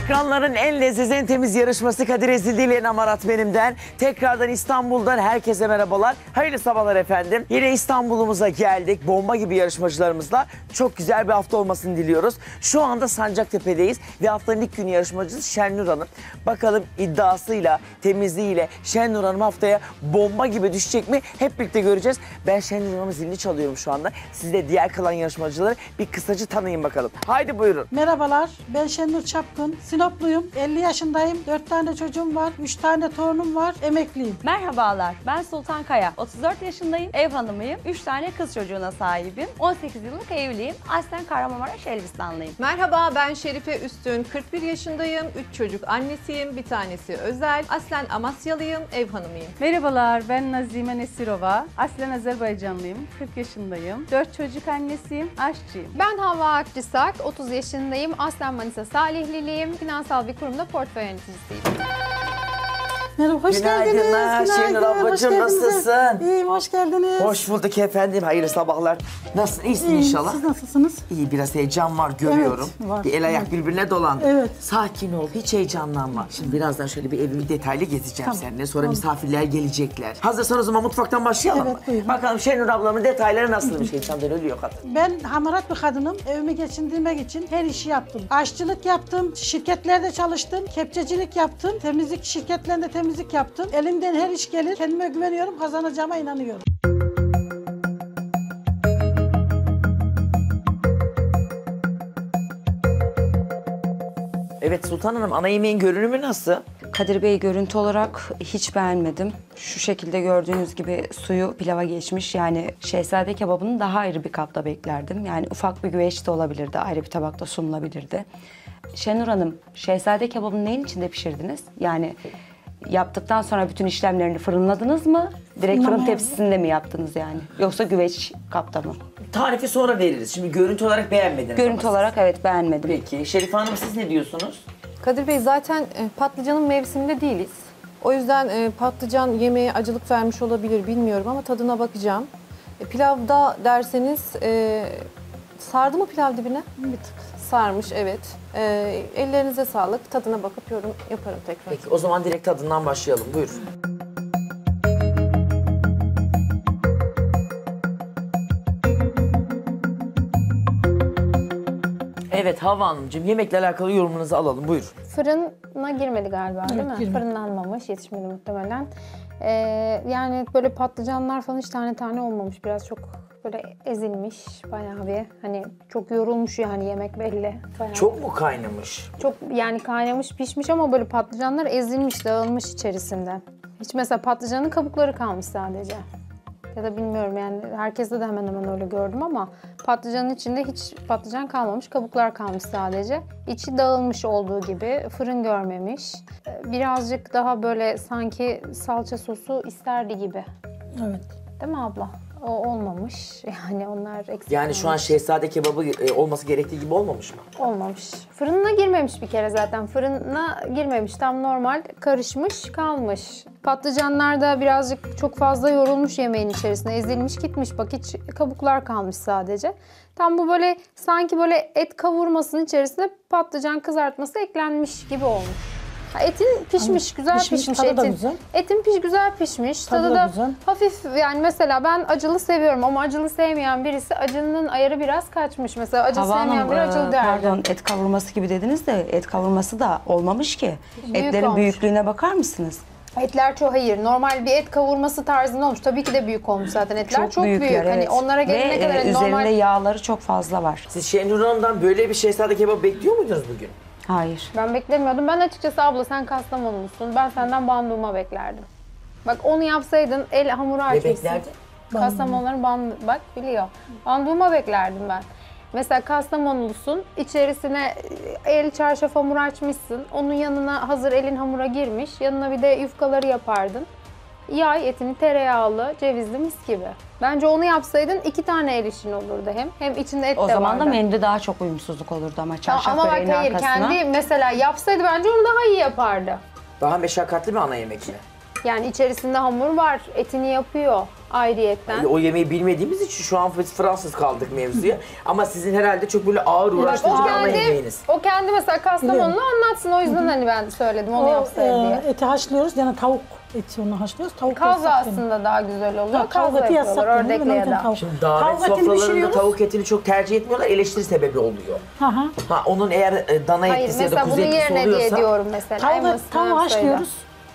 Ekranların en leziz, en temiz yarışması Kadir Ezildi ile Namarat benimden. Tekrardan İstanbul'dan herkese merhabalar. Hayırlı sabahlar efendim. Yine İstanbul'umuza geldik. Bomba gibi yarışmacılarımızla çok güzel bir hafta olmasını diliyoruz. Şu anda Sancaktepe'deyiz ve haftanın ilk günü yarışmacısı Şenur Hanım. Bakalım iddiasıyla, temizliğiyle Şenur Hanım haftaya bomba gibi düşecek mi? Hep birlikte göreceğiz. Ben Şenur Hanım'ın zilini çalıyorum şu anda. Siz de diğer kalan yarışmacıları bir kısaca tanıyın bakalım. Haydi buyurun. Merhabalar, ben Şenur Çapkın. Sinopluyum, 50 yaşındayım, 4 tane çocuğum var, 3 tane torunum var, emekliyim. Merhabalar, ben Sultan Kaya. 34 yaşındayım, ev hanımıyım. 3 tane kız çocuğuna sahibim. 18 yıllık evliyim. Aslen Kahramanmaraş Elbistanlıyım. Merhaba, ben Şerife Üstün, 41 yaşındayım, 3 çocuk annesiyim, bir tanesi özel. Aslen Amasyalıyım, ev hanımıyım. Merhabalar, ben Nazime Nesirova. Aslen Azerbaycanlıyım, 40 yaşındayım. 4 çocuk annesiyim, aşçıyım. Ben Havva Akçısak, 30 yaşındayım, aslen Manisa Salihliliyim, finansal bir kurumda portföy yöneticisiyim. Merhaba, hoş geldiniz. Günaydınlar Şenur ablacığım, nasılsın? İyiyim, hoş geldiniz. Hoş bulduk efendim. Hayırlı sabahlar. Nasılsın? İyisin inşallah. Siz nasılsınız? İyi, biraz heyecan var görüyorum. Evet, var. Bir el ayak birbirine dolandı. Evet. Sakin ol, hiç heyecanlanma. Şimdi birazdan şöyle bir evimi detaylı gezeceğim Tamam, seninle. Sonra tamam. misafirler gelecekler. Hazırsan o zaman mutfaktan başlayalım Evet, mı? buyurun. Bakalım Şenur ablamın detayları nasılmış? İnsanlar ölüyor kadın. Ben hamarat bir kadınım. Evimi geçindirmek için her işi yaptım. Aşçılık yaptım, şirketlerde çalıştım, kepçecilik yaptım, temizlik şirketlerinde temizlik yaptım. Elimden her iş gelir. Kendime güveniyorum, kazanacağıma inanıyorum. Evet Sultan Hanım, ana yemeğin görünümü nasıl? Kadir Bey, görüntü olarak hiç beğenmedim. Şu şekilde gördüğünüz gibi suyu pilava geçmiş. Yani şehzade kebabını daha ayrı bir kapta beklerdim. Yani ufak bir güveç de olabilirdi, ayrı bir tabakta sunulabilirdi. Şenur Hanım, şehzade kebabını neyin içinde pişirdiniz? Yani yaptıktan sonra bütün işlemlerini fırınladınız mı? Direkt fırın tepsisinde mi yaptınız yani? Yoksa güveç kapta mı? Tarifi sonra veririz. Şimdi görüntü olarak beğenmediniz Görüntü ama olarak evet beğenmedim. Peki Şerife Hanım, siz ne diyorsunuz? Kadir Bey, zaten patlıcanın mevsiminde değiliz. O yüzden patlıcan yemeğe acılık vermiş olabilir, bilmiyorum ama tadına bakacağım. Pilavda derseniz, sardı mı pilav dibine? Bir tık. Sarmış, evet. Ellerinize sağlık, tadına bakıp yorum yaparım tekrar. Peki o zaman direkt tadından başlayalım. Buyurun. Evet Havva Hanımcığım, yemekle alakalı yorumunuzu alalım. Buyurun. Fırına girmedi galiba değil mi? girmedi. Fırınlanmamış, yetişmedi muhtemelen. Yani böyle patlıcanlar falan hiç tane tane olmamış. Biraz çok böyle ezilmiş bayağı bir. Hani çok yorulmuş yani yemek belli. Bayağı. Çok mu kaynamış? Çok yani kaynamış, pişmiş ama böyle patlıcanlar ezilmiş, dağılmış içerisinde. Hiç mesela patlıcanın kabukları kalmış sadece. Ya da bilmiyorum yani herkeste de hemen hemen öyle gördüm ama patlıcanın içinde hiç patlıcan kalmamış, kabuklar kalmış sadece. İçi dağılmış olduğu gibi, fırın görmemiş. Birazcık daha böyle sanki salça sosu isterdi gibi. Evet. Değil mi abla? O olmamış. Yani onlar eksik Yani şu an olmuş. şehzade kebabı olması gerektiği gibi olmamış mı? Olmamış. Fırına girmemiş bir kere zaten. Fırına girmemiş. Tam normal karışmış, kalmış. Patlıcanlar da birazcık çok fazla yorulmuş yemeğin içerisine. Ezilmiş gitmiş. Bak hiç kabuklar kalmış sadece. Tam bu böyle sanki böyle et kavurmasının içerisine patlıcan kızartması eklenmiş gibi olmuş. Etin pişmiş, güzel pişmiş tadı da etin. güzel. Etin güzel pişmiş. Tadı da güzel. hafif yani mesela ben acılı seviyorum ama acılı sevmeyen birisi acının ayarı biraz kaçmış. Mesela acı Hava sevmeyen Hanım, biri acılı derdi. pardon, et kavurması gibi dediniz de et kavurması da olmamış ki. Büyük Etlerin olmuş. büyüklüğüne bakar mısınız? Etler çok hayır. Normal bir et kavurması tarzında olmuş. Tabii ki de büyük olmuş zaten etler. Çok büyük. büyükler, Hani evet. onlara gelene Ve kadar hani üzerinde normal... yağları çok fazla var. Siz Şenur Hanım'dan böyle bir şehzade kebabı bekliyor muydunuz bugün? Hayır. Ben beklemiyordum. Ben açıkçası abla sen Kastamonulusun. Ben senden bandurma beklerdim. Bak onu yapsaydın el hamuru Ne açmışsın. beklerdin? Kastamonuların bak biliyor. Bandurma beklerdim ben. Mesela Kastamonulusun, içerisine el çarşaf hamuru açmışsın. Onun yanına hazır elin hamura girmiş. Yanına bir de yufkaları yapardın. Yay etini tereyağlı, cevizli mis gibi. Bence onu yapsaydın 2 tane el işin olurdu hem. Hem içinde et O de zaman vardı. da menüde daha çok uyumsuzluk olurdu ama çarşaf Ama bak böreğinin hayır arkasına. kendi mesela yapsaydı bence onu daha iyi yapardı. Daha meşakkatli bir ana yemek mi? Yani içerisinde hamur var, etini yapıyor. ayrıyetten. O yemeği bilmediğimiz için şu an biz Fransız kaldık mevzuya. Ama sizin herhalde çok böyle ağır uğraştırıcı ana yemeğiniz. O kendi mesela Kastamonu'nu anlatsın. O yüzden hani ben söyledim onu yapsaydı diye. Eti haşlıyoruz yani tavuk eti onu haşlıyoruz. Tavuk Kaz eti aslında daha güzel oluyor. Kaz Tavuk eti yapıyorlar yasak. ördekle ya da. Şimdi davet sofralarında tavuk etini çok tercih etmiyorlar. Eleştiri sebebi oluyor. Ha, onun eğer dana Hayır etlisi ya da mesela kuzu bunun etlisi yerine diye oluyorsa... diyorum mesela. Tavuğu haşlıyoruz.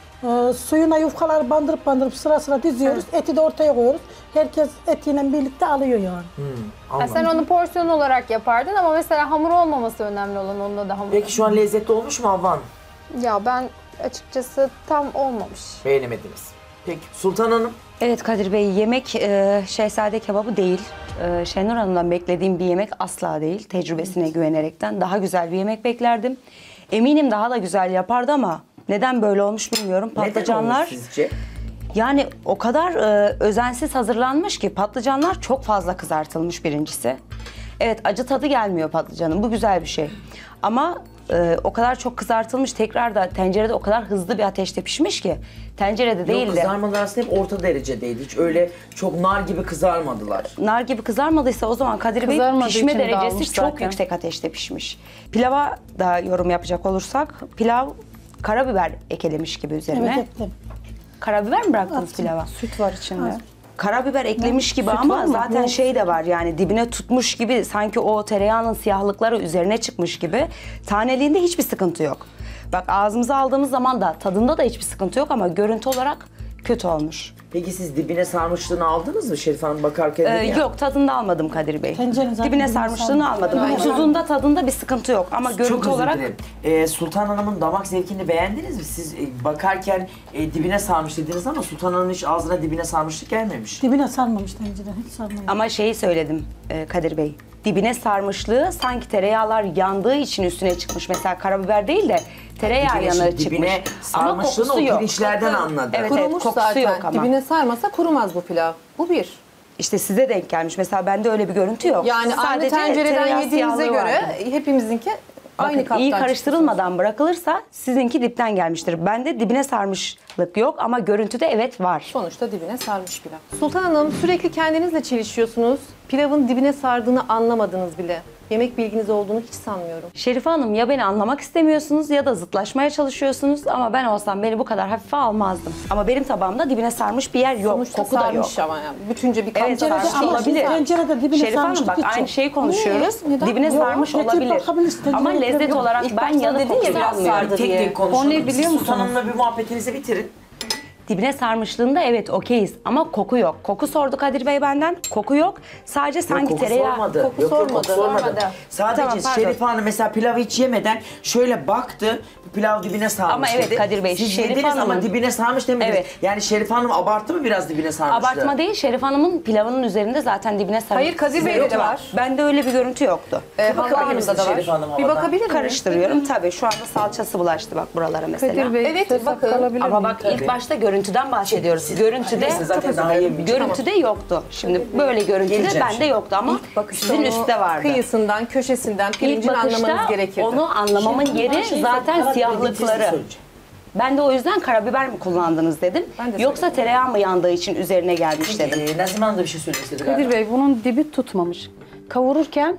Suyuna yufkalar bandırıp sıra sıra diziyoruz. Eti de ortaya koyuyoruz. Herkes etiyle birlikte alıyor yani. Ya sen onu porsiyon olarak yapardın ama mesela hamur olmaması önemli olan onda da hamur. Peki şu an lezzetli olmuş mu Havvan? Ya ben açıkçası tam olmamış. Beğenemediniz. Peki Sultan Hanım? Evet Kadir Bey, yemek şehzade kebabı değil. Şenur Hanım'dan beklediğim bir yemek asla değil. Tecrübesine güvenerekten daha güzel bir yemek beklerdim. Eminim daha da güzel yapardı ama neden böyle olmuş bilmiyorum. Neden Patlıcanlar olmuş sizce? yani o kadar özensiz hazırlanmış ki patlıcanlar çok fazla kızartılmış birincisi. Evet, acı tadı gelmiyor patlıcanın, bu güzel bir şey. Ama o kadar çok kızartılmış, tekrar da tencerede o kadar hızlı bir ateşte pişmiş ki tencerede değil Yok, de kızarmalar aslında hep orta derecedeydi. Hiç öyle çok nar gibi kızarmadılar. nar gibi kızarmadıysa o zaman Kadir Bey Kızarmadığı pişme için derecesi dağılmış çok zaten. yüksek ateşte pişmiş. Pilava da yorum yapacak olursak, pilav karabiber eklemiş gibi üzerine. Evet ettim. Karabiber mi bıraktınız pilava? Süt var içinde. Karabiber eklemiş gibi Süt ama var mı? zaten şey de var yani dibine tutmuş gibi, sanki o tereyağının siyahlıkları üzerine çıkmış gibi. Taneliğinde hiçbir sıkıntı yok. Bak ağzımıza aldığımız zaman da tadında da hiçbir sıkıntı yok ama görüntü olarak kötü olmuş. Peki siz dibine sarmışlığını aldınız mı Şerif Hanım bakarken? dedi ya. Yok, tadında almadım Kadir Bey. Tencerenin zaten Dibine dibine sarmışlığını sarmış. almadım. Aynen. Tuzunda tadında bir sıkıntı yok ama Çok görüntü özür olarak dilerim. Sultan Hanım'ın damak zevkini beğendiniz mi? Siz bakarken dibine sarmış dediniz ama Sultan Hanım'ın hiç ağzına dibine sarmışlık gelmemiş. Dibine sarmamış tencereden, hiç sarmamış. ama şeyi söyledim Kadir Bey. Dibine sarmışlığı sanki tereyağlar yandığı için üstüne çıkmış. Mesela karabiber değil de tereyağı Dibine- yanığı dibine çıkmış. Ama sarmışlığını kokusu o yok. pirinçlerden anladı. Evet, Kurumuş kokusu zaten. yok ama. Dibine sarmasa kurumaz bu pilav. Bu bir. İşte size denk gelmiş. Mesela bende öyle bir görüntü yok. Yani aynı Sadece tencereden tereyağı yediğinize siyahlığı göre vardı. hepimizinki aynı Bakın, kaptan iyi çıktı. karıştırılmadan bırakılırsa sizinki dipten gelmiştir. Bende dibine sarmışlık yok ama görüntüde evet var. Sonuçta dibine sarmış pilav. Sultan Hanım, sürekli kendinizle çelişiyorsunuz. Pilavın dibine sardığını anlamadınız bile. Yemek bilginiz olduğunu hiç sanmıyorum. Şerife Hanım, ya beni anlamak istemiyorsunuz ya da zıtlaşmaya çalışıyorsunuz ama ben olsam beni bu kadar hafife almazdım. Ama benim tabağımda dibine sarmış bir yer yok, Sonuçta koku da yok. sarmış ama yani. Bütünce bir Evet, kapta sarmış ama olabilir. tencerede dibine Şerife Hanım, sarmışlık bak hiç aynı yok. şeyi konuşuyoruz. Neden? Dibine Yok, sarmış getir olabilir. bakabilirsin, Ama tencereye lezzet yok. olarak İlk ben başta yanık dedin ya, kokusu biraz almıyorum. sardı Tek diye. tek konuşalım. O ne biliyor Siz Sultan musunuz? Hanım'la bir muhabbetinizi bitirin. Dibine sarmışlığında evet okeyiz ama koku yok. Koku sordu Kadir Bey benden. Koku yok. Sadece sanki Koku tereyağı. sormadı. Koku Yok, sormadı. koku sormadı. Sormadı. Sadece Tamam, pardon. Şerife Hanım mesela pilavı hiç yemeden şöyle baktı. Bu pilav dibine sarmış Ama evet dedi. Kadir Bey, Siz Şerife yediniz ama Hanım'ın- dibine sarmış demediniz. Evet. Yani Şerife Hanım abarttı mı biraz dibine sarmıştı? Abartma değil, Şerif Hanım'ın pilavının üzerinde zaten dibine sarmış. Hayır, Kadir Sizde Bey'de yok de mu? var. Bende öyle bir görüntü yoktu. Havva bakabilir Hanım'da misiniz da var. Şerif Hanım Bir havadan? bakabilir miyim? Karıştırıyorum tabii. Şu anda salçası bulaştı bak buralara mesela. Kadir Bey, Evet, söz bakın. hakkı alabilir Ama miyim? bak ilk başta görüntüden bahsediyoruz. Görüntüde Neyse, zaten daha yemeyeceğim. görüntüde yoktu. Şimdi böyle görüntüde Geleceğim bende şimdi. yoktu ama Bakışta sizin onu üstte vardı. Kıyısından, köşesinden, İlk pirincin anlamanız bakışta gerekirdi. onu anlamamın yeri zaten siyahlıkları. Ben de o yüzden karabiber mi kullandınız dedim. Ben de Yoksa tereyağı mı yandığı için üzerine gelmiş dedim. Nazime Hanım da bir şey söylemek istedi Kadir galiba. Bey bunun dibi tutmamış. Kavururken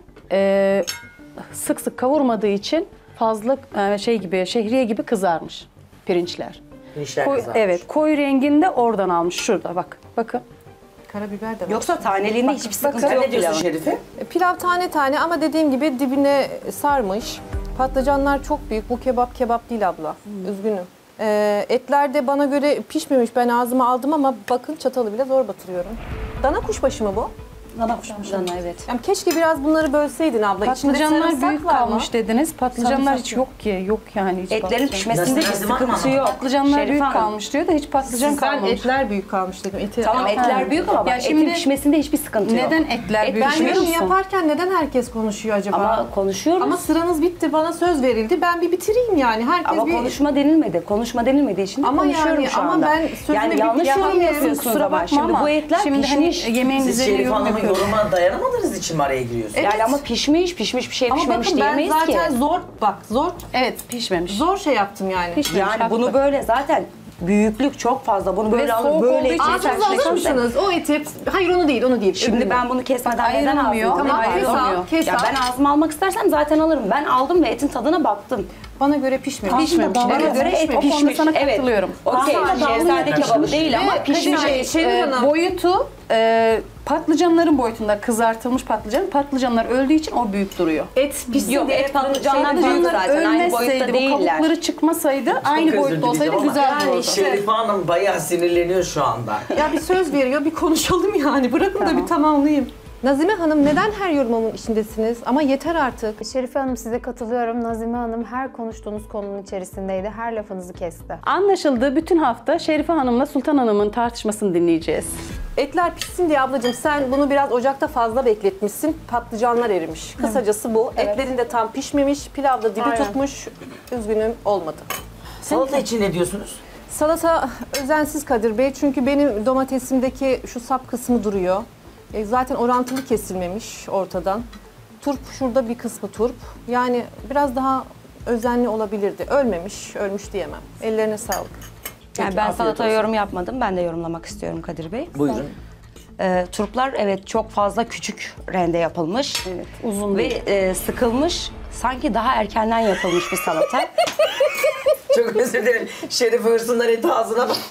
sık sık kavurmadığı için fazla şehriye gibi kızarmış pirinçler. Pirinçler kızarmış. Evet, koyu renginde oradan almış şurada bak. Bakın. Karabiber de var. Yoksa taneliğinde hiçbir sıkıntı Sen yok ne diyorsun pilavın. Şerife? Pilav tane tane ama dediğim gibi dibine sarmış. Patlıcanlar çok büyük. Bu kebap değil abla. Üzgünüm. Etler de bana göre pişmemiş. Ben ağzıma aldım ama bakın çatalı bile zor batırıyorum. Dana kuşbaşı mı bu? Dana kuşmuş. Dana, evet. Yani keşke biraz bunları bölseydin abla. İçinde Patlıcanlar sarımsak büyük var mı? kalmış dediniz. Patlıcanlar Sarımsak hiç yok. yok ki. Yok yani hiç Etlerin patlıcan. pişmesinde hiç Nazime Hanım sıkıntı ama- yok. Patlıcanlar Şerife büyük Hanım. kalmış diyor da hiç patlıcan Ben kalmamış. etler büyük kalmış dedim. Tamam etler büyük ama bak Ya şimdi- etin pişmesinde hiçbir sıkıntı yok. Neden etler büyük Ben biliyor yorum musun? yaparken neden herkes konuşuyor acaba? Ama konuşuyoruz. Ama sıranız bitti, bana söz verildi. Ben bir bitireyim yani. Herkes Ama bir... konuşma denilmedi. Konuşma denilmediği için de Ama konuşuyorum yani- şu ama anda. ben sözüme yani bir yanlış yapamıyorum. yorum yapıyorsunuz Kusura ama. bakma Şimdi ama bu etler şimdi pişmiş. hani yemeğin Siz güzeli Şerife yorum Hanım'ın yapıyoruz. yoruma dayanamadığınız için mi araya giriyorsunuz? Evet. Yani ama pişmiş bir şey Ama pişmemiş bakın ben diyemeyiz ki. zaten zor Evet pişmemiş. zor şey yaptım yani. Pişmemiş, Yani bunu haklı. böyle zaten büyüklük çok fazla. Bunu böyle alır soğuk böyle olduğu için keser. Ağzınıza alır mısınız? O eti, hayır onu değil. Şimdi ben bunu kesmeden neden Ayrılmıyor. ağzımda Tamam, ayrılmıyor? kes al. Ya ben ağzıma almak istersem zaten alırım. Ben aldım ve etin tadına baktım. Bana göre pişmemiş. Pişmemiş. Bana Evet, göre et o konuda pişmiş. sana Evet. katılıyorum. Okey, Aslında şehzade pişmiş. kebabı değil ama Ve pişmiş. Şenur Hanım. Boyutu patlıcanların boyutunda kızartılmış patlıcanlar öldüğü için o büyük duruyor. Et pişsin Yok, diye et patlıcanlar büyük Patlıcanlar zaten. Aynı boyutta ölmeseydi, bu değiller. kabukları çıkmasaydı aynı boyutta olsaydı güzel olurdu. Şerife Hanım bayağı sinirleniyor şu anda. Ya bir söz veriyor, bir konuşalım yani. Bırakın da bir tamamlayayım. Nazime Hanım neden her yorumumun içindesiniz? Ama yeter artık. Şerife Hanım size katılıyorum. Nazime Hanım her konuştuğunuz konunun içerisindeydi. Her lafınızı kesti. Anlaşıldı. Bütün hafta Şerife Hanım'la Sultan Hanım'ın tartışmasını dinleyeceğiz. Etler pişsin diye ablacığım sen bunu biraz ocakta fazla bekletmişsin. Patlıcanlar erimiş. Kısacası bu. Etlerin de tam pişmemiş. Pilav da dibi Aynen. tutmuş. Üzgünüm olmadı. Salata için ne diyorsunuz? Salata özensiz Kadir Bey. Çünkü benim domatesimdeki şu sap kısmı duruyor. Zaten orantılı kesilmemiş ortadan. Turp şurada bir kısmı turp. Yani biraz daha özenli olabilirdi. Ölmüş diyemem. Ellerine sağlık. Yani ben afiyet salataya olsun. yorum yapmadım. Ben de yorumlamak istiyorum Kadir Bey. Buyurun. Turplar evet çok fazla küçük rende yapılmış. Evet, uzun değil. Ve sıkılmış. Sanki daha erkenden yapılmış bir salata. Çok özür dilerim. Şerife hırsından eti ağzına bak.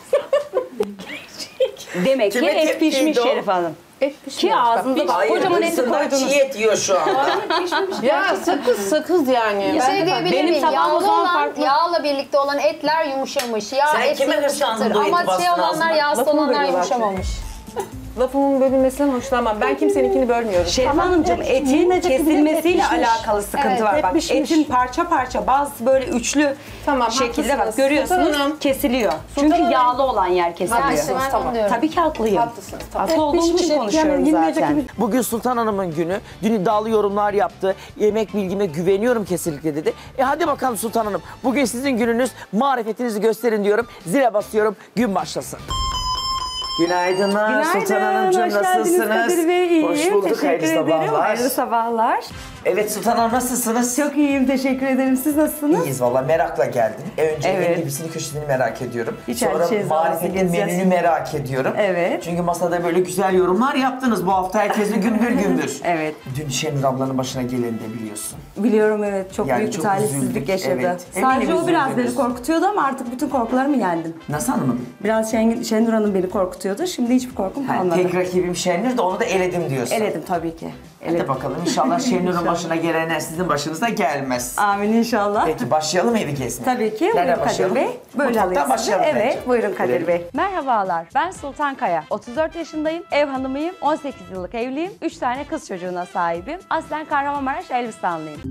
Demek ki Kime et tepkiydi pişmiş o? Şerife Hanım. Et pişmemiş. Ki ağzınıza bak. Hayır, Kocaman eti hırsından koydunuz. çiğ et yiyor şu an. Ya sakız yani. Bir şey diyebilir benim miyim? tabağım o Yağlı zaman olan, farklı. yağla birlikte olan etler yumuşamış. Yağ Sen et kime yumuşatır. hırslandın bu eti Ama bastın şey olanlar, ağzına? yağsız Lafımı olanlar bölüyorlar yumuşamamış. Lafımın bölünmesinden hoşlanmam. Ben kimseninkini bölmüyorum. Şerife Hanımcığım etin yiyinecek kesilmesiyle et pişmiş. alakalı sıkıntı Evet, var. et Bak pişmiş. etin parça parça bazı böyle üçlü Tamam, şekilde haklısınız. bak görüyorsunuz Sultan Hanım. kesiliyor. Çünkü Hanım. yağlı olan yer kesiliyor. Ya işte ben Tamam. onu diyorum. Tabii ki haklıyım. Haklısınız, tamam. Haklı olduğum pişmiş, için et konuşuyorum yani yenmeyecek zaten. gibi. Bugün Sultan Hanım'ın günü. Dün iddialı yorumlar yaptı. Yemek bilgime güveniyorum kesinlikle dedi. Hadi bakalım Sultan Hanım. Bugün sizin gününüz. Marifetinizi gösterin diyorum. Zile basıyorum. Gün başlasın. Günaydınlar Sultan Hanımcığım. Hoş geldiniz Nasılsınız? Kadir Bey. İyiyim. Hoş bulduk. Teşekkür Hayırlı ederim. sabahlar. Hayırlı sabahlar. Evet Sultan Hanım nasılsınız? Çok iyiyim. Teşekkür ederim. Siz nasılsınız? İyiyiz valla merakla geldim. Önce Evet. evin ibisini köşesini merak ediyorum. İçeride Sonra şey marifetin gezeceğiz. menünü merak ediyorum. Evet. Çünkü masada böyle güzel yorumlar yaptınız. Bu hafta herkese gümbür gümbür. Evet. Dün Şenur ablanın başına geleni de biliyorsun. Biliyorum evet. Çok Yani büyük bir çok talihsizlik üzüldük, yaşadı. evet. Sadece Eminim o biraz üzüldünüz. beni korkutuyordu ama artık bütün korkularımı yendim. Nasıl anlamadım? Biraz Şenur Hanım beni korkutuyordu. Şimdi hiçbir korkum Ha, kalmadı. tek rakibim Şenur da onu da eledim diyorsun. Eledim tabii ki. Hadi bakalım inşallah Şenur'un başına gelenler sizin başınıza gelmez. Amin inşallah. Peki başlayalım mı evi gezmeye? Tabii ki. Nereden Buyurun Kadir başlayalım? Bey. Böyle Mutfaktan alayım sizi. başlayalım Evet. bence. Buyurun Kadir Gidelim. Bey. Merhabalar. Ben Sultan Kaya. 34 yaşındayım. Ev hanımıyım. 18 yıllık evliyim. 3 tane kız çocuğuna sahibim. Aslen Kahramanmaraş Elbistanlıyım.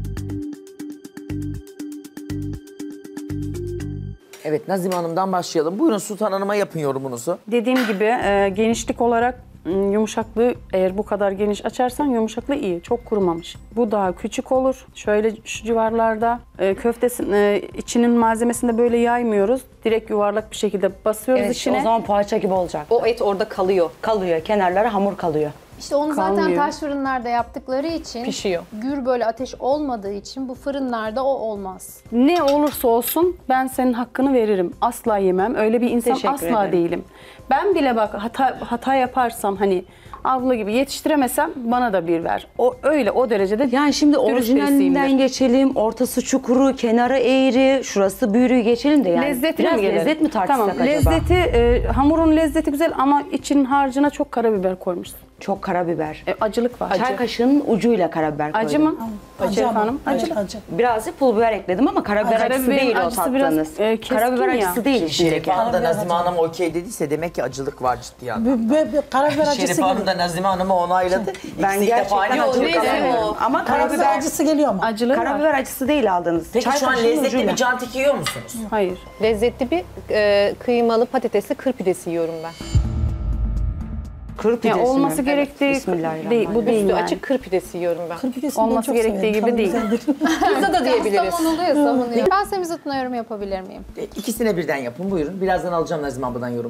Evet Nazime Hanım'dan başlayalım. Buyurun Sultan Hanım'a yapın yorumunuzu. Dediğim gibi genişlik olarak yumuşaklığı eğer bu kadar geniş açarsan yumuşaklığı iyi. Çok kurumamış. Bu daha küçük olur. Şöyle şu civarlarda köftesinin içinin malzemesinde böyle yaymıyoruz. Direkt yuvarlak bir şekilde basıyoruz Evet, içine. o zaman poğaça gibi olacak. O et orada kalıyor. Kalıyor. Kenarları hamur kalıyor. İşte onu zaten Kalmıyor. taş fırınlarda yaptıkları için, Pişiyor. gür böyle ateş olmadığı için bu fırınlarda o olmaz. Ne olursa olsun ben senin hakkını veririm. Asla yemem. Öyle bir insan Teşekkür asla ederim. değilim. Ben bile bak hata yaparsam hani abla gibi yetiştiremesem bana da bir ver. O öyle o derecede Yani şimdi dürüst orijinalinden birisiyimdir. geçelim. Ortası çukuru, kenarı eğri, şurası büyürü geçelim de yani. Lezzetine Biraz mi gelelim? lezzet mi tartışsak Tamam, acaba? lezzeti, hamurun lezzeti güzel ama için harcına çok karabiber koymuşsun. Çok karabiber. Acılık var. Çay kaşığının ucuyla karabiber koydum. Acı mı? Acı hanım. Acı. Birazcık pul biber ekledim ama karabiber acısı Karabiberin değil o acısı biraz, tattığınız. keskin Karabiber ya. acısı değil içindeki. Şerife Hanım da Nazime Hanım okey dediyse demek ki acılık var ciddi anlamda. Karabiber acısı Şerife Hanım geliyor. da Nazime Hanım'ı onayladı. Ben İkisi ilk defa aynı gerçekten acılık acılık alıyor. alamıyorum. Ama Karabiber karabiber, acısı geliyor ama. Acılığı var. karabiber acısı değil aldığınız. Peki Çay şu an kaşığının lezzetli ucuyla. bir cantik yiyor musunuz? Hayır. Lezzetli bir kıymalı patatesli kır pidesi yiyorum ben. Kır pidesi Ya olması mi? gerektiği Bismillahirrahmanirrahim. değil, bu değil Üstü yani. açık kır pidesi yiyorum ben. Kırpidesini ben Olması çok gerektiği severim. gibi Çok değil. güzeldir. Pizza da diyebiliriz. Savunuluyor. Ben Semizat'ın yorum yapabilir miyim? İkisine birden yapın buyurun. Birazdan alacağım Nazime abladan yorumunu.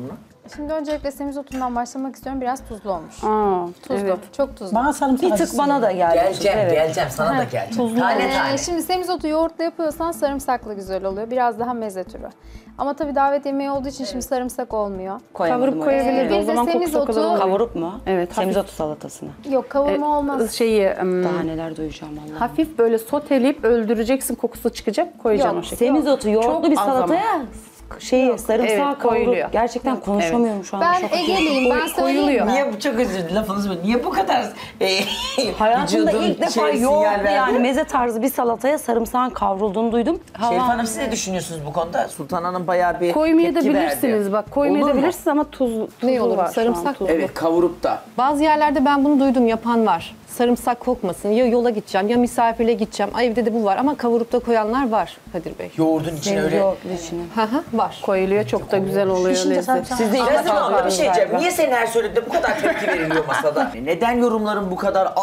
Şimdi öncelikle semizotundan başlamak istiyorum. Biraz tuzlu olmuş. Tuzlu. Evet. Çok tuzlu. Bana sarımsak Bir tık acısı bana da geldi. Geleceğim sana da geleceğim. Tane tane. Şimdi semizotu yoğurtla yapıyorsan sarımsaklı güzel oluyor. Biraz daha meze türü. Ama tabii davet yemeği olduğu için şimdi sarımsak olmuyor. Koyamadım Kavurup öyle. koyabilirdi. O Biz de zaman kokusu o kadar semizotu- olmuyor. Kavurup mu? Evet, Semizotu salatasına. Yok kavurma olmaz. Şeyi Daha neler duyacağım Allah'ım. hafif böyle soteleyip öldüreceksin, kokusu çıkacak, koyacaksın Yok, o şekilde. Semizotu yoğurtlu Çok bir az ama. salataya sarımsağı Evet, koyuluyor. kavurup. Gerçekten konuşamıyorum şu an. Ben Çok Ege'liyim. Ben söyleyeyim koyuluyor. mi? Niye bu çok özür dilerim lafınızı bölüyorum. Niye bu kadar Hayatımda vücudun ilk defa sinyal yoğurtlu verdi? yani meze tarzı bir salataya sarımsağın kavrulduğunu duydum. Şerif Hanım siz ne düşünüyorsunuz bu konuda? Sultan Hanım bayağı bir Koymayı da tepki bilirsiniz verdi. bak. Koymayı Olur da mu? bilirsiniz ama tuzu Ne olur? var şu an, Sarımsak tuz. Evet kavurup da. Bazı yerlerde ben bunu duydum, yapan var. Sarımsak kokmasın. Ya yola gideceğim ya misafirle gideceğim. Ay evde de bu var ama kavurup da koyanlar var Kadir Bey. Yoğurdun içine öyle. Yoğurtlu içine. Var. Koyuluyor, çok da güzel oluyor Pişince lezzet. sarımsak. Siz de ilk Nazım defa abla bir şey gördüm diyeceğim. galiba. Niye senin her söylediğinde bu kadar tepki veriliyor masada? Neden yorumların bu kadar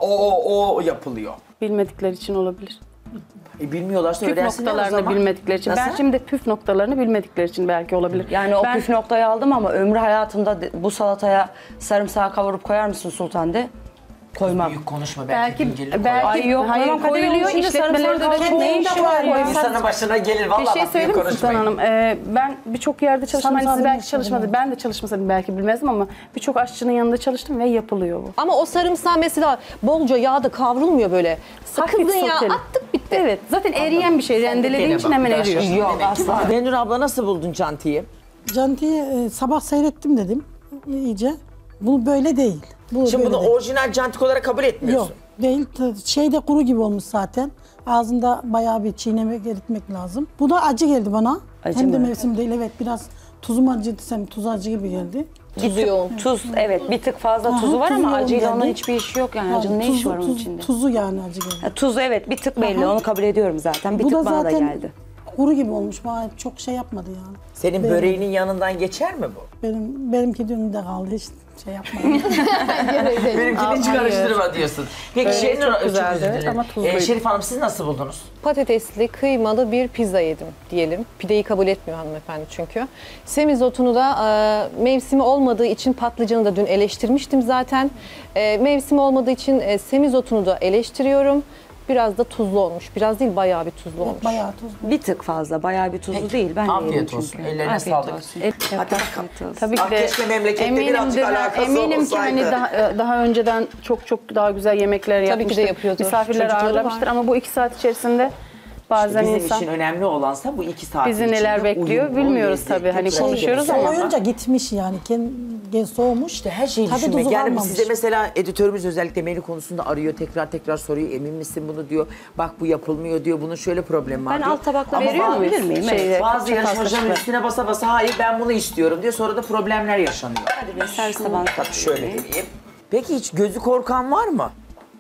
o yapılıyor? Bilmedikleri için olabilir. Bilmiyorlarsa Püf öğrensinler o noktalarını zaman. bilmedikleri için. Ben Nasıl? şimdi püf noktalarını bilmedikleri için belki olabilir. Yani o ben, püf noktayı aldım ama ömrü hayatımda bu salataya sarımsağı kavurup koyar mısın Sultan de? Koymam. Büyük konuşma belki gün gelir belki Ay yok, hayır, koymam. Kadir Bey, koyuluyor. şimdi İşletmelerde sarımsak de kavurup ne işi var ya? İnsanın başına gelir Bir vallahi şey bak büyük söyleyeyim mi Sultan konuşmayın. Hanım? Ben birçok yerde çalıştım. Hani siz Sarımsağı belki bilmek çalışmadı. istedim. Ben de çalışmasaydım belki bilmezdim ama birçok aşçının yanında çalıştım ve yapılıyor bu. Ama o sarımsak mesela bolca yağda kavrulmuyor böyle. Sakızın Hafif yağı soteli. attık bitti. Evet. Zaten eriyen bir şey. Rendelediğin için hemen eriyor. Yok asla. Benur abla nasıl buldun Canti'yi? Canti'yi sabah seyrettim dedim iyice. Bu böyle değil. Bu Şimdi böyle bunu değil. orijinal Cantik olarak kabul etmiyorsun. Yok değil. Şey de kuru gibi olmuş zaten. Ağzında bayağı bir çiğnemek, eritmek lazım. Bu da acı geldi bana. Acı Hem de mı? mevsim değil. Evet biraz tuzum acı desem tuz acı gibi geldi. Tuzu yoğun. Tuz evet bir tık fazla Aha, tuzu var tuzu ama yoğun acıyla onun geldi. hiçbir işi yok yani. Yani Acının ne işi var onun içinde? Tuzu yani acı geldi. Ha, tuz evet bir tık belli onu kabul ediyorum zaten. Bir Bu tık da bana da zaten geldi. kuru gibi olmuş. Bana çok şey yapmadı yani. Senin böreğinin yanından geçer mi bu? Benimki dünde kaldı. Hiç şey yapmadım. Benimkini hiç karıştırma diyorsun. Peki Böreği Şenur, çok çok güzeldi özür dilerim. ama tuzluydu. Şerif Hanım siz nasıl buldunuz? Patatesli, kıymalı bir pizza yedim diyelim. Pideyi kabul etmiyor hanımefendi çünkü. Semizotunu da mevsimi olmadığı için patlıcanı da dün eleştirmiştim zaten. Mevsimi olmadığı için semizotunu da eleştiriyorum. Biraz da tuzlu olmuş. Biraz değil bayağı bir tuzlu olmuş. Bayağı tuzlu. Bir tık fazla bayağı bir tuzlu değil. Ben de Afiyet yedim olsun, çünkü. ellerine Afiyet sağlık. olsun. Hadi bakalım. Afiyet olsun. Tabii ki Ah, de keşke memlekette birazcık alakası eminim ki hani olsaydı. daha önceden çok daha güzel yemekler Tabii ki de yapmıştır. yapıyordur. Misafirler Çocukları ağırlamıştır var. ama bu 2 saat içerisinde bazen Bizim insan için önemli olansa bu 2 saat bizi neler bekliyor bilmiyoruz tabii. Hani konuşuyoruz ama Soğuyunca gitmiş yani. Kendi soğumuş. İşte her şeyi Tadı düşünmek. tuzu Yani kalmamış. size mesela editörümüz özellikle menü konusunda arıyor, tekrar soruyor. Emin misin bunu diyor. Bak bu yapılmıyor diyor. Bunun şöyle problemi var Ben diyor. alt tabakta Ama veriyor bazı- olabilir miyim? Şeyde, Bazı çok yarışmacıların haklısın. üstüne basa basa hayır ben bunu istiyorum diyor. Sonra da problemler yaşanıyor. Hadi be servis tabağını Tabii şöyle deneyeyim. Peki hiç gözü korkan var mı?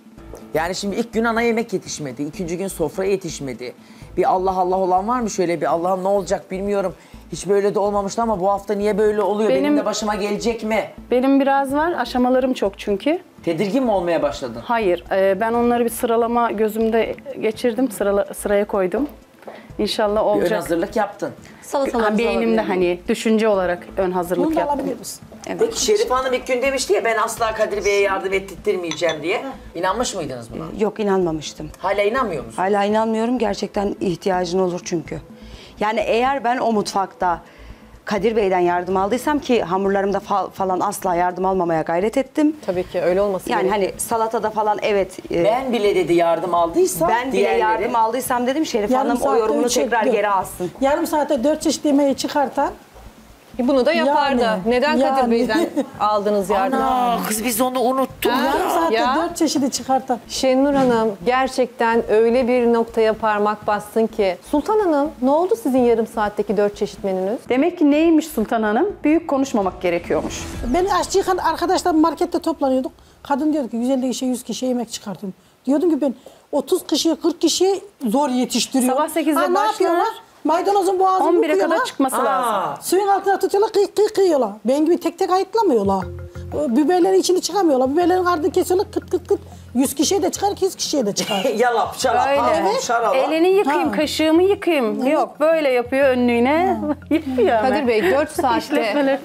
Yani şimdi ilk gün ana yemek yetişmedi. İkinci gün sofra yetişmedi. Bir Allah Allah olan var mı şöyle bir Allah'ım ne olacak bilmiyorum. Hiç böyle de olmamıştı ama bu hafta niye böyle oluyor? Benim de başıma gelecek mi? benim biraz var. Aşamalarım çok çünkü. Tedirgin mi olmaya başladın? Hayır. Ben onları bir sıralama gözümde geçirdim. Sıraya koydum. İnşallah Bir ön olacak. hazırlık yaptın. Beynimde hani düşünce olarak ön hazırlık Bunu da yaptım. alabilir misin? Peki Şerif Hanım ilk gün demişti ya ben asla Kadir Bey'e yardım ettirmeyeceğim diye. İnanmış mıydınız buna? Yok inanmamıştım. Hala inanmıyor musun? Hala inanmıyorum. Gerçekten ihtiyacın olur çünkü. Yani eğer ben o mutfakta Kadir Bey'den yardım aldıysam ki hamurlarımda falan asla yardım almamaya gayret ettim. Tabii ki öyle olması Yani gerekiyor. hani salatada falan evet Ben bile dedi yardım aldıysam ben bile diğerleri- yardım aldıysam dedim Şerif Yarım Hanım o saatte yorumunu üç tekrar yok. geri alsın. Yarım saatte 4 çeşit yemeği çıkartan Bunu da yapardı. Yani, Neden Kadir yani. Bey'den aldınız yardım? Ana kız biz onu unuttuk. yarım saatte Ya. 4 çeşidi çıkartan. Şenur Hanım gerçekten öyle bir noktaya parmak bastın ki. Sultan Hanım ne oldu sizin yarım saatteki 4 çeşit menünüz? Demek ki neymiş Sultan Hanım? Büyük konuşmamak gerekiyormuş. Ben aşçı arkadaşlar markette toplanıyorduk. Kadın diyordu ki 150 kişiye 100 kişiye yemek çıkartıyorum. Diyordum ki ben 30 kişiye 40 kişiye zor yetiştiriyorum. Sabah 8'de Ha, ne başlar, yapıyorlar? Maydanozun boğazını 11'e büküyorlar. kadar çıkması lazım. Suyun altına tutuyorlar, kıyıyorlar. Ben gibi tek tek ayıklamıyorlar. Biberlerin içini çıkamıyorlar. Biberlerin ardını kesiyorlar kıt kıt kıt. 100 kişiye de çıkar, 200 kişiye de çıkar. Yalap, şarap, Öyle. evet. Şarap. Elini yıkayayım, Ha. kaşığımı yıkayayım. Yok böyle yapıyor önlüğüne. Yıkıyor hemen. Kadir Bey 4 saatte İşletmeleri.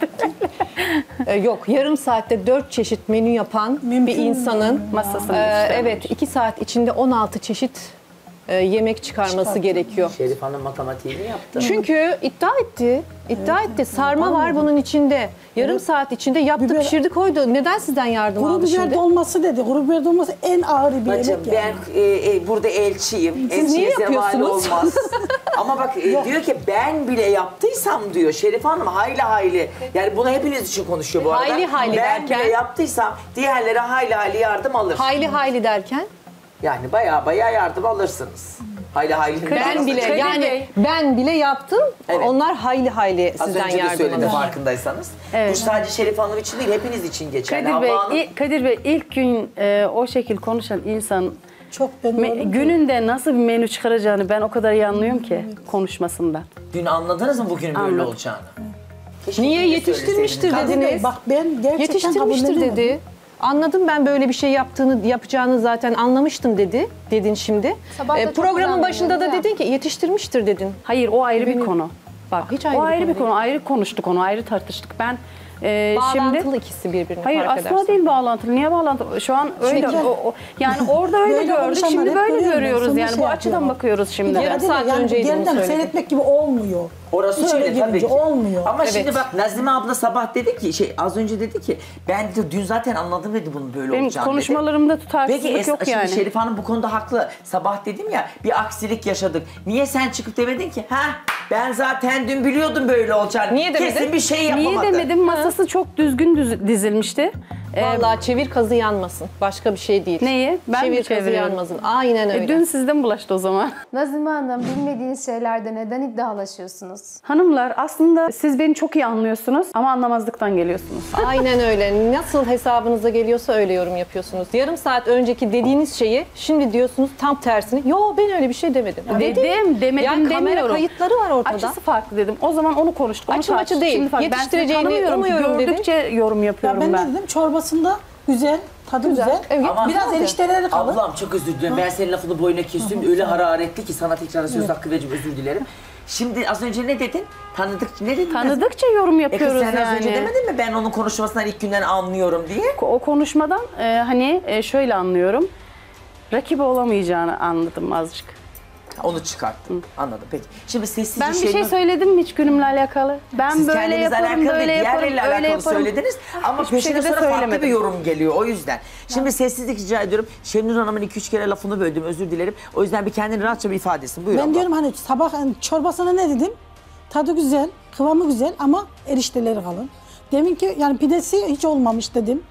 yok yarım saatte 4 çeşit menü yapan bir insanın Masasını evet 2 saat içinde 16 çeşit yemek çıkarması gerekiyor. Şerif Hanım matematiğini yaptı. Çünkü iddia etti. Sarma var bunun içinde. Yarım saat içinde yaptı, Biber- pişirdi, koydu. Neden sizden yardım Kuru aldı biber şimdi? dolması dedi. Kuru biber dolması en ağır bir Bacım yemek yani. ben burada elçiyim. Siz niye Elçiye zeval yapıyorsunuz? olmaz. Ama bak diyor ki ben bile yaptıysam diyor Şerif Hanım hayli hayli. Yani bunu hepiniz için konuşuyor bu arada. Hayli hayli ben derken? bile yaptıysam diğerlere hayli hayli yardım alır. Hayli hayli derken Yani baya yardım alırsınız. Hayli hayli. ben bile Kadir yani Bey. ben bile yaptım. Evet. Onlar hayli hayli Az sizden önce de yardım söyledi alır. farkındaysanız. Evet. Bu sadece Şerif Hanım için değil hepiniz için geçerli. Kadir Bey, Havva Hanım- Kadir Bey ilk gün o şekil konuşan insan Çok benim gününde nasıl bir menü çıkaracağını ben o kadar iyi anlıyorum ki konuşmasından. Dün anladınız mı bugünün böyle Anladım. olacağını? Keşke Niye dün de yetiştirmiştir söyleseydiniz. Kadir Bey, dediniz? bak ben gerçekten Yetiştirmiştir kabullenemedim. dedi. Anladım ben böyle bir şey yapacağını zaten anlamıştım dedin şimdi. Sabah da çok Programın güzel başında da menüydü dedin ki yetiştirmiştir dedin. Hayır o ayrı bir konu. Bak Hiç ayrı o bir ayrı konu bir konu, ayrı konuştuk onu, ayrı tartıştık. Ben Bağlantılı şimdi ikisi birbirine hayır fark aslında edersen. değil bağlantılı. Niye bağlantılı? Şu an öyle Çünkü- yani orada öyle Böyle gördük. konuşanlar Şimdi hep böyle görüyorum ben, görüyoruz sonra yani şey bu açıdan yapıyorum. bakıyoruz şimdi. Yarım Kadir saat Bey, yani önceydi bunu yeniden söyledim. seyretmek gibi olmuyor. Orası İçine öyle tabii girince ki. olmuyor. Ama Evet. şimdi bak Nazime abla sabah dedi ki az önce dedi ki ben de dün zaten anladım dedi bunun böyle Benim olacağını dedi. konuşmalarımda tutarsızlık Peki yok şimdi yani. Şerif Hanım bu konuda haklı. Sabah dedim ya bir aksilik yaşadık. Niye sen çıkıp demedin ki ben zaten dün biliyordum böyle olacağını. Niye demedin? Kesin bir şey yapamadı. Niye demedim? Masası çok düzgün dizilmişti. Vallahi çevir kazı yanmasın. Başka bir şey değil. Neyi? Ben mi çevir kazı çeviriyorum? yanmasın. Aynen öyle. Dün sizden bulaştı o zaman. Nazime Hanım, bilmediğiniz şeylerde neden iddialaşıyorsunuz? Hanımlar aslında siz beni çok iyi anlıyorsunuz ama anlamazlıktan geliyorsunuz. Aynen öyle. Nasıl hesabınıza geliyorsa öyle yorum yapıyorsunuz. Yarım saat önceki dediğiniz şeyi şimdi diyorsunuz tam tersini. Yo ben öyle bir şey demedim. Demedim Yani kamera demiyorum. kayıtları var ortada. Açısı farklı dedim. O zaman onu konuştuk. Onu Açı maçı tartıştık. değil. Şimdi farklı. Ben sizi Yetiştireceğini tanımıyorum ki, umuyorum dedin. gördükçe yorum Ya yapıyorum ben ben. de dedim çorbasında güzel, tadı güzel. Evet, Ama- Biraz erişteleri kalır. Ablam çok özür dilerim. Ben senin lafını boyuna kestim. Öyle hararetli ki sana tekrar söz hakkı vereceğim özür dilerim. Şimdi az önce ne dedin? Ne dedin? Tanıdıkça yorum Kız yapıyoruz sen az önce yani. demedin mi ben onun konuşmasından ilk günden anlıyorum diye? O konuşmadan şöyle anlıyorum. Rakibi olamayacağını anladım azıcık. Onu çıkarttım. Anladım. Peki. Şimdi sessizce Ben bir şey söyledim mi hiç günümle alakalı? Ben Siz böyle kendinizle yaparım, alakalı böyle değil, yaparım, diğerleriyle öyle alakalı yaparım. söylediniz. Ama Hiçbir peşinde şekilde sonra farklı bir söylemedim. yorum geliyor o yüzden. Şimdi sessizlik rica ediyorum. Şenur Hanım'ın 2-3 kere lafını böldüm özür dilerim. O yüzden bir kendini rahatça bir ifade etsin. Buyur Ben abla. diyorum hani sabah çorbasına ne dedim? Tadı güzel, kıvamı güzel ama erişteleri kalın. Demin ki yani pidesi hiç olmamış dedim.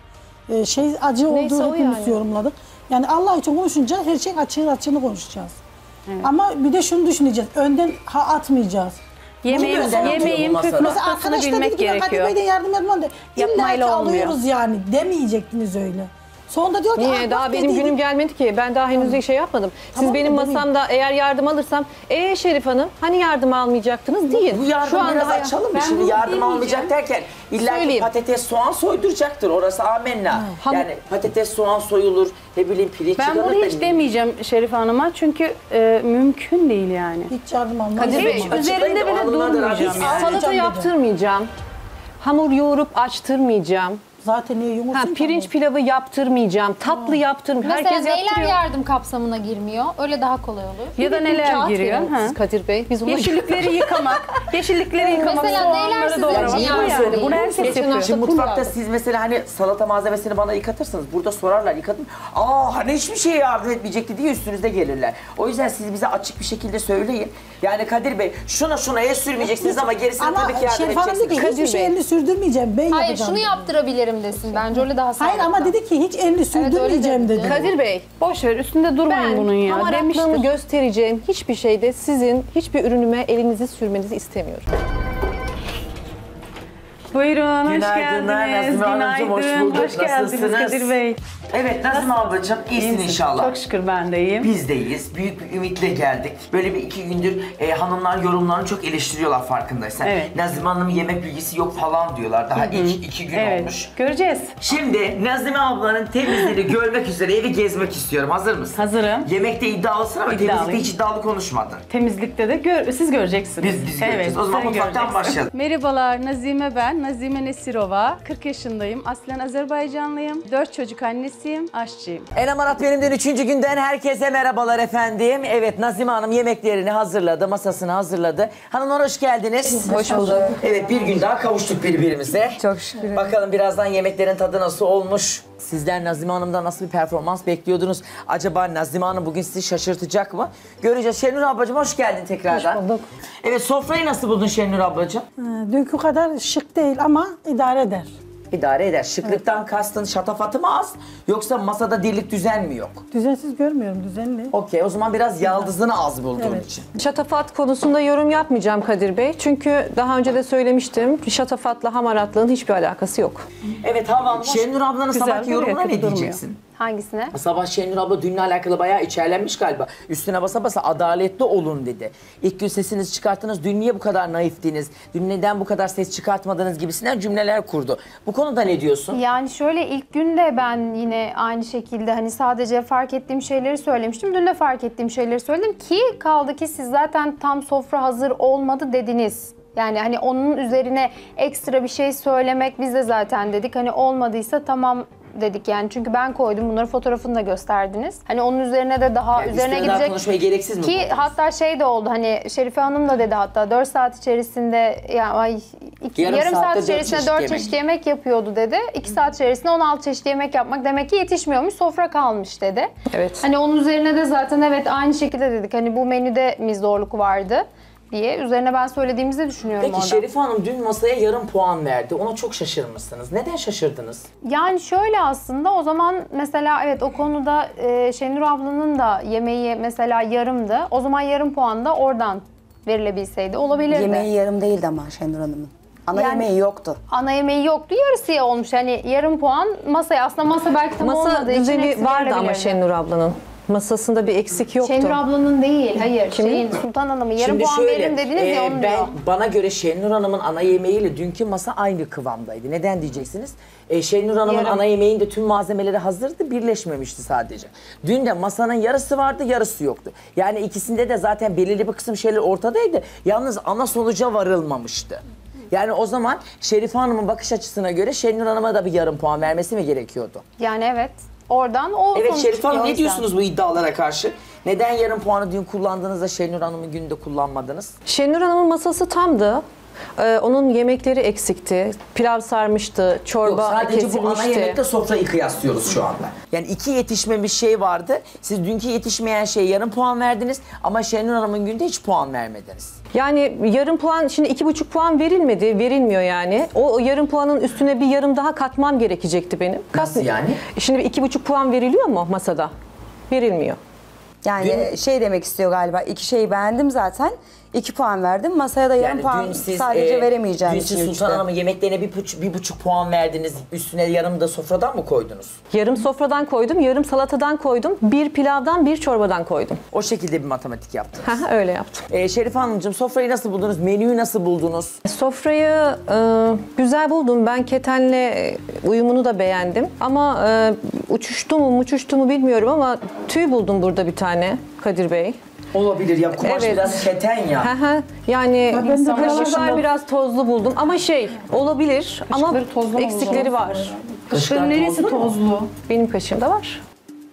Acı Neyse olduğu o hepimiz yani. yorumladık. Yani Allah için konuşunca her şeyin açığını konuşacağız. Ama bir de şunu düşüneceğiz. Önden atmayacağız. Yemeğin Bunu özel yemeğin atıyor bu püf masada. Mesela noktasını arkadaş da dedi bilmek ki ben Kadir gerekiyor. Bey'den yardım etmem de. İlla ki Yapmayla olmuyor. alıyoruz yani demeyecektiniz öyle. Sonunda diyor ki Niye? Daha bak benim dediydim. günüm gelmedi ki. Ben daha henüz bir şey yapmadım. Siz Tamam, benim demeyin. masamda eğer yardım alırsam, Şerif Hanım hani yardım almayacaktınız değil. Bu yardım biraz daha- açalım mı? Ben Şimdi bunu yardım demeyeceğim. almayacak derken illa ki Söyleyeyim. patates soğan soyduracaktır. Orası amenna. Yani patates soğan soyulur. Ne bileyim pirinç Ben yıkanır bunu da- hiç demeyeceğim Şerif Hanım'a çünkü mümkün değil yani. Hiç yardım almam. Kadir Bey, Açıklayın Üzerinde da bile olanlar da durmayacağım rahat yani. etsin. Salata dedim. yaptırmayacağım. Hamur yoğurup açtırmayacağım. Zaten niye yumursun? Pirinç pilavı yaptırmayacağım. Tatlı yaptırmayacağım. Mesela Herkes neyler yaptırıyor. yardım kapsamına girmiyor? Öyle daha kolay olur. Ya da neler Kağıt giriyor? verin Ha. siz Kadir Bey. Biz ona Yeşillikleri yıkamak, yeşillikleri yıkamak, Mesela neler soğanları sizin doğramak. için Bu yardım yani. değil? Bunu herkes Geçen yapıyor. hafta Şimdi mutfakta yardım. siz mesela hani salata malzemesini bana yıkatırsınız. Burada sorarlar yıkadın. Hani hiçbir şeye yardım etmeyecekti diye üstünüzde gelirler. O yüzden siz bize açık bir şekilde söyleyin. Yani Kadir Bey şuna el sürmeyeceksiniz ama gerisine Ama tabii ki yardım Şerif Hanım dedi edeceksiniz. ki hiçbir Kadir şey Bey. elini sürdürmeyeceğim. Ben Hayır yapacağım. şunu yaptırabilirim desin. Bence öyle daha sağlıklı. Hayır ama dedi ki hiç elini sürdürmeyeceğim dedi. dedi. Kadir Bey, Boş ver üstünde durmayın ben bunun ya. hamaratlığımı Demiştir. göstereceğim hiçbir şeyde sizin hiçbir ürünüme elinizi sürmenizi istemiyorum. Buyurun, hoş Günaydınlar geldiniz. Nazime Hanımcığım, hoş bulduk. Hoş geldiniz Nasılsınız? Kadir Bey. Evet Nazime ablacığım iyisin inşallah. Çok şükür ben de iyiyim. Biz de iyiyiz. Büyük bir ümitle geldik. Böyle bir 2 gündür hanımlar yorumlarını çok eleştiriyorlar farkındaysan. Evet. Nazime Hanım'ın yemek bilgisi yok falan diyorlar. Daha ilk 2 gün Evet, olmuş. göreceğiz. Şimdi Nazime ablanın temizliğini görmek üzere evi gezmek istiyorum. Hazır mısın? Hazırım. Yemekte iddialısın ama temizlikte İddialıyım. hiç iddialı konuşmadın. Temizlikte de siz göreceksiniz. Biz göreceğiz. O zaman sen mutfaktan göreceksin. başlayalım. Merhabalar, Nazime ben. Nazime Nesirova. 40 yaşındayım. Aslen Azerbaycanlıyım. 4 çocuk annesiyim. Aşçıyım. En Amarat benimden 3. günden herkese merhabalar efendim. Evet Nazime Hanım yemeklerini hazırladı, masasını hazırladı. Hanımlar hoş geldiniz. Hoş bulduk. Evet bir gün daha kavuştuk birbirimize. Çok şükür. Bakalım birazdan yemeklerin tadı nasıl olmuş? Sizler Nazime Hanım'dan nasıl bir performans bekliyordunuz? Acaba Nazime Hanım bugün sizi şaşırtacak mı? Göreceğiz. Şenur ablacığım hoş geldin tekrardan. Hoş bulduk. Evet sofrayı nasıl buldun Şenur ablacığım? Dünkü kadar şık değil ama idare eder. İdare eder. Şıklıktan kastın şatafatı mı az? Yoksa masada dirlik düzen mi yok? Düzensiz görmüyorum, düzenli. Okey o zaman biraz yaldızını az bulduğun Evet. için. Şatafat konusunda yorum yapmayacağım Kadir Bey. Çünkü daha önce de söylemiştim. Şatafatla hamaratlığın hiçbir alakası yok. Evet Hava Şenur ablanın Güzel sabahki duruyor, yorumuna kötü ne durmuyor. diyeceksin? Hangisine? Sabah Şenur abla dünle alakalı bayağı içerlenmiş galiba. Üstüne basa basa adaletli olun dedi. İlk gün sesinizi çıkarttınız. Dün niye bu kadar naiftiniz? Dün neden bu kadar ses çıkartmadınız gibisinden cümleler kurdu. Bu konuda ne diyorsun? Yani şöyle ilk günde ben yine aynı şekilde hani sadece fark ettiğim şeyleri söylemiştim. Dün de fark ettiğim şeyleri söyledim ki kaldı ki siz zaten tam sofra hazır olmadı dediniz. Yani hani onun üzerine ekstra bir şey söylemek biz de zaten dedik. Hani olmadıysa tamam dedik yani. Çünkü ben koydum bunları fotoğrafını da gösterdiniz. Hani onun üzerine de daha Yani üzerine üstüne daha gidecek konuşmaya gereksiz mi? ki buldunuz? hatta şey de oldu hani Şerife Hanım da dedi hatta 4 saat içerisinde Yarım yarım saatte saat dört içerisinde çeşit 4 yemek. çeşit yemek yapıyordu dedi. 2 saat içerisinde 16 çeşit yemek yapmak demek ki yetişmiyormuş, sofra kalmış dedi. Evet. Hani onun üzerine de zaten evet aynı şekilde dedik. Hani bu menüde mi zorluk vardı diye üzerine ben söylediğimizi düşünüyorum Peki orada. Şerife Hanım dün masaya yarım puan verdi. Ona çok şaşırmışsınız. Neden şaşırdınız? Yani şöyle aslında o zaman mesela evet o konuda Şenur ablanın da yemeği mesela yarımdı. O zaman yarım puan da oradan verilebilseydi olabilirdi. Yemeği yarım değildi ama Şenur Hanım'ın. Ana Yani- yemeği yoktu. Ana yemeği yoktu, yarısıya olmuş. Yani yarım puan masaya. Aslında masa belki tam Masa olmadığı için düzeni eksi vardı ama verilebilirdi. Şenur ablanın. Masasında bir eksik yoktu. Şenur ablanın değil, hayır. Kimin? Sultan Hanım'ın yarım puan verin dediniz ya onu diyor. Bana göre Şenur Hanım'ın ana yemeğiyle dünkü masa aynı kıvamdaydı. Neden diyeceksiniz? Şenur Hanım'ın Yarım. ana yemeğinde tüm malzemeleri hazırdı, birleşmemişti sadece. Dün de masanın yarısı vardı, yarısı yoktu. Yani ikisinde de zaten belirli bir kısım şeyler ortadaydı. Yalnız ana sonuca varılmamıştı. Yani o zaman Şerife Hanım'ın bakış açısına göre Şenur Hanım'a da bir yarım puan vermesi mi gerekiyordu? Yani evet. Oradan o Evet sonuç Şerife Hanım çıkıyor o ne yüzden. diyorsunuz bu iddialara karşı? Neden yarım puanı dün kullandığınızda Şenur Hanım'ın gününde kullanmadınız? Şenur Hanım'ın masası tamdı. Onun yemekleri eksikti. Pilav sarmıştı, çorba Yok sadece bu ana kesilmişti. yemekte sofrayı kıyaslıyoruz şu anda. Yani 2 yetişmemiş şey vardı. Siz dünkü yetişmeyen şeye yarım puan verdiniz ama Şenur Hanım'ın günde hiç puan vermediniz. Yani yarım puan, şimdi 2,5 puan verilmedi, verilmiyor yani. O yarım puanın üstüne bir yarım daha katmam gerekecekti benim. Nasıl yani? Şimdi bir 2,5 puan veriliyor mu masada? Verilmiyor. Yani şey demek istiyor galiba. 2 şeyi beğendim zaten. 2 puan verdim. Masaya da yarım puan sadece veremeyeceğim Dün için siz Sultan üçte. Hanım'ın yemeklerine bir buçuk puan verdiniz. Üstüne yarım da sofradan mı koydunuz? Yarım sofradan koydum, yarım salatadan koydum, bir pilavdan, bir çorbadan koydum. O şekilde bir matematik yaptınız. Öyle yaptım. Şerife Hanımcığım sofrayı nasıl buldunuz? Menüyü nasıl buldunuz? Sofrayı güzel buldum. Ben ketenle uyumunu da beğendim. Ama uçuştu mu bilmiyorum ama tüy buldum burada bir tane Kadir Bey. Olabilir ya kumaş Evet. biraz keten ya. Yani ben de kaşıklar biraz tozlu buldum ama olabilir ama Kaşıkları tozlu mu eksikleri oldu? var. Kaşıklar Neresi tozlu mu? tozlu? Benim kaşığımda var.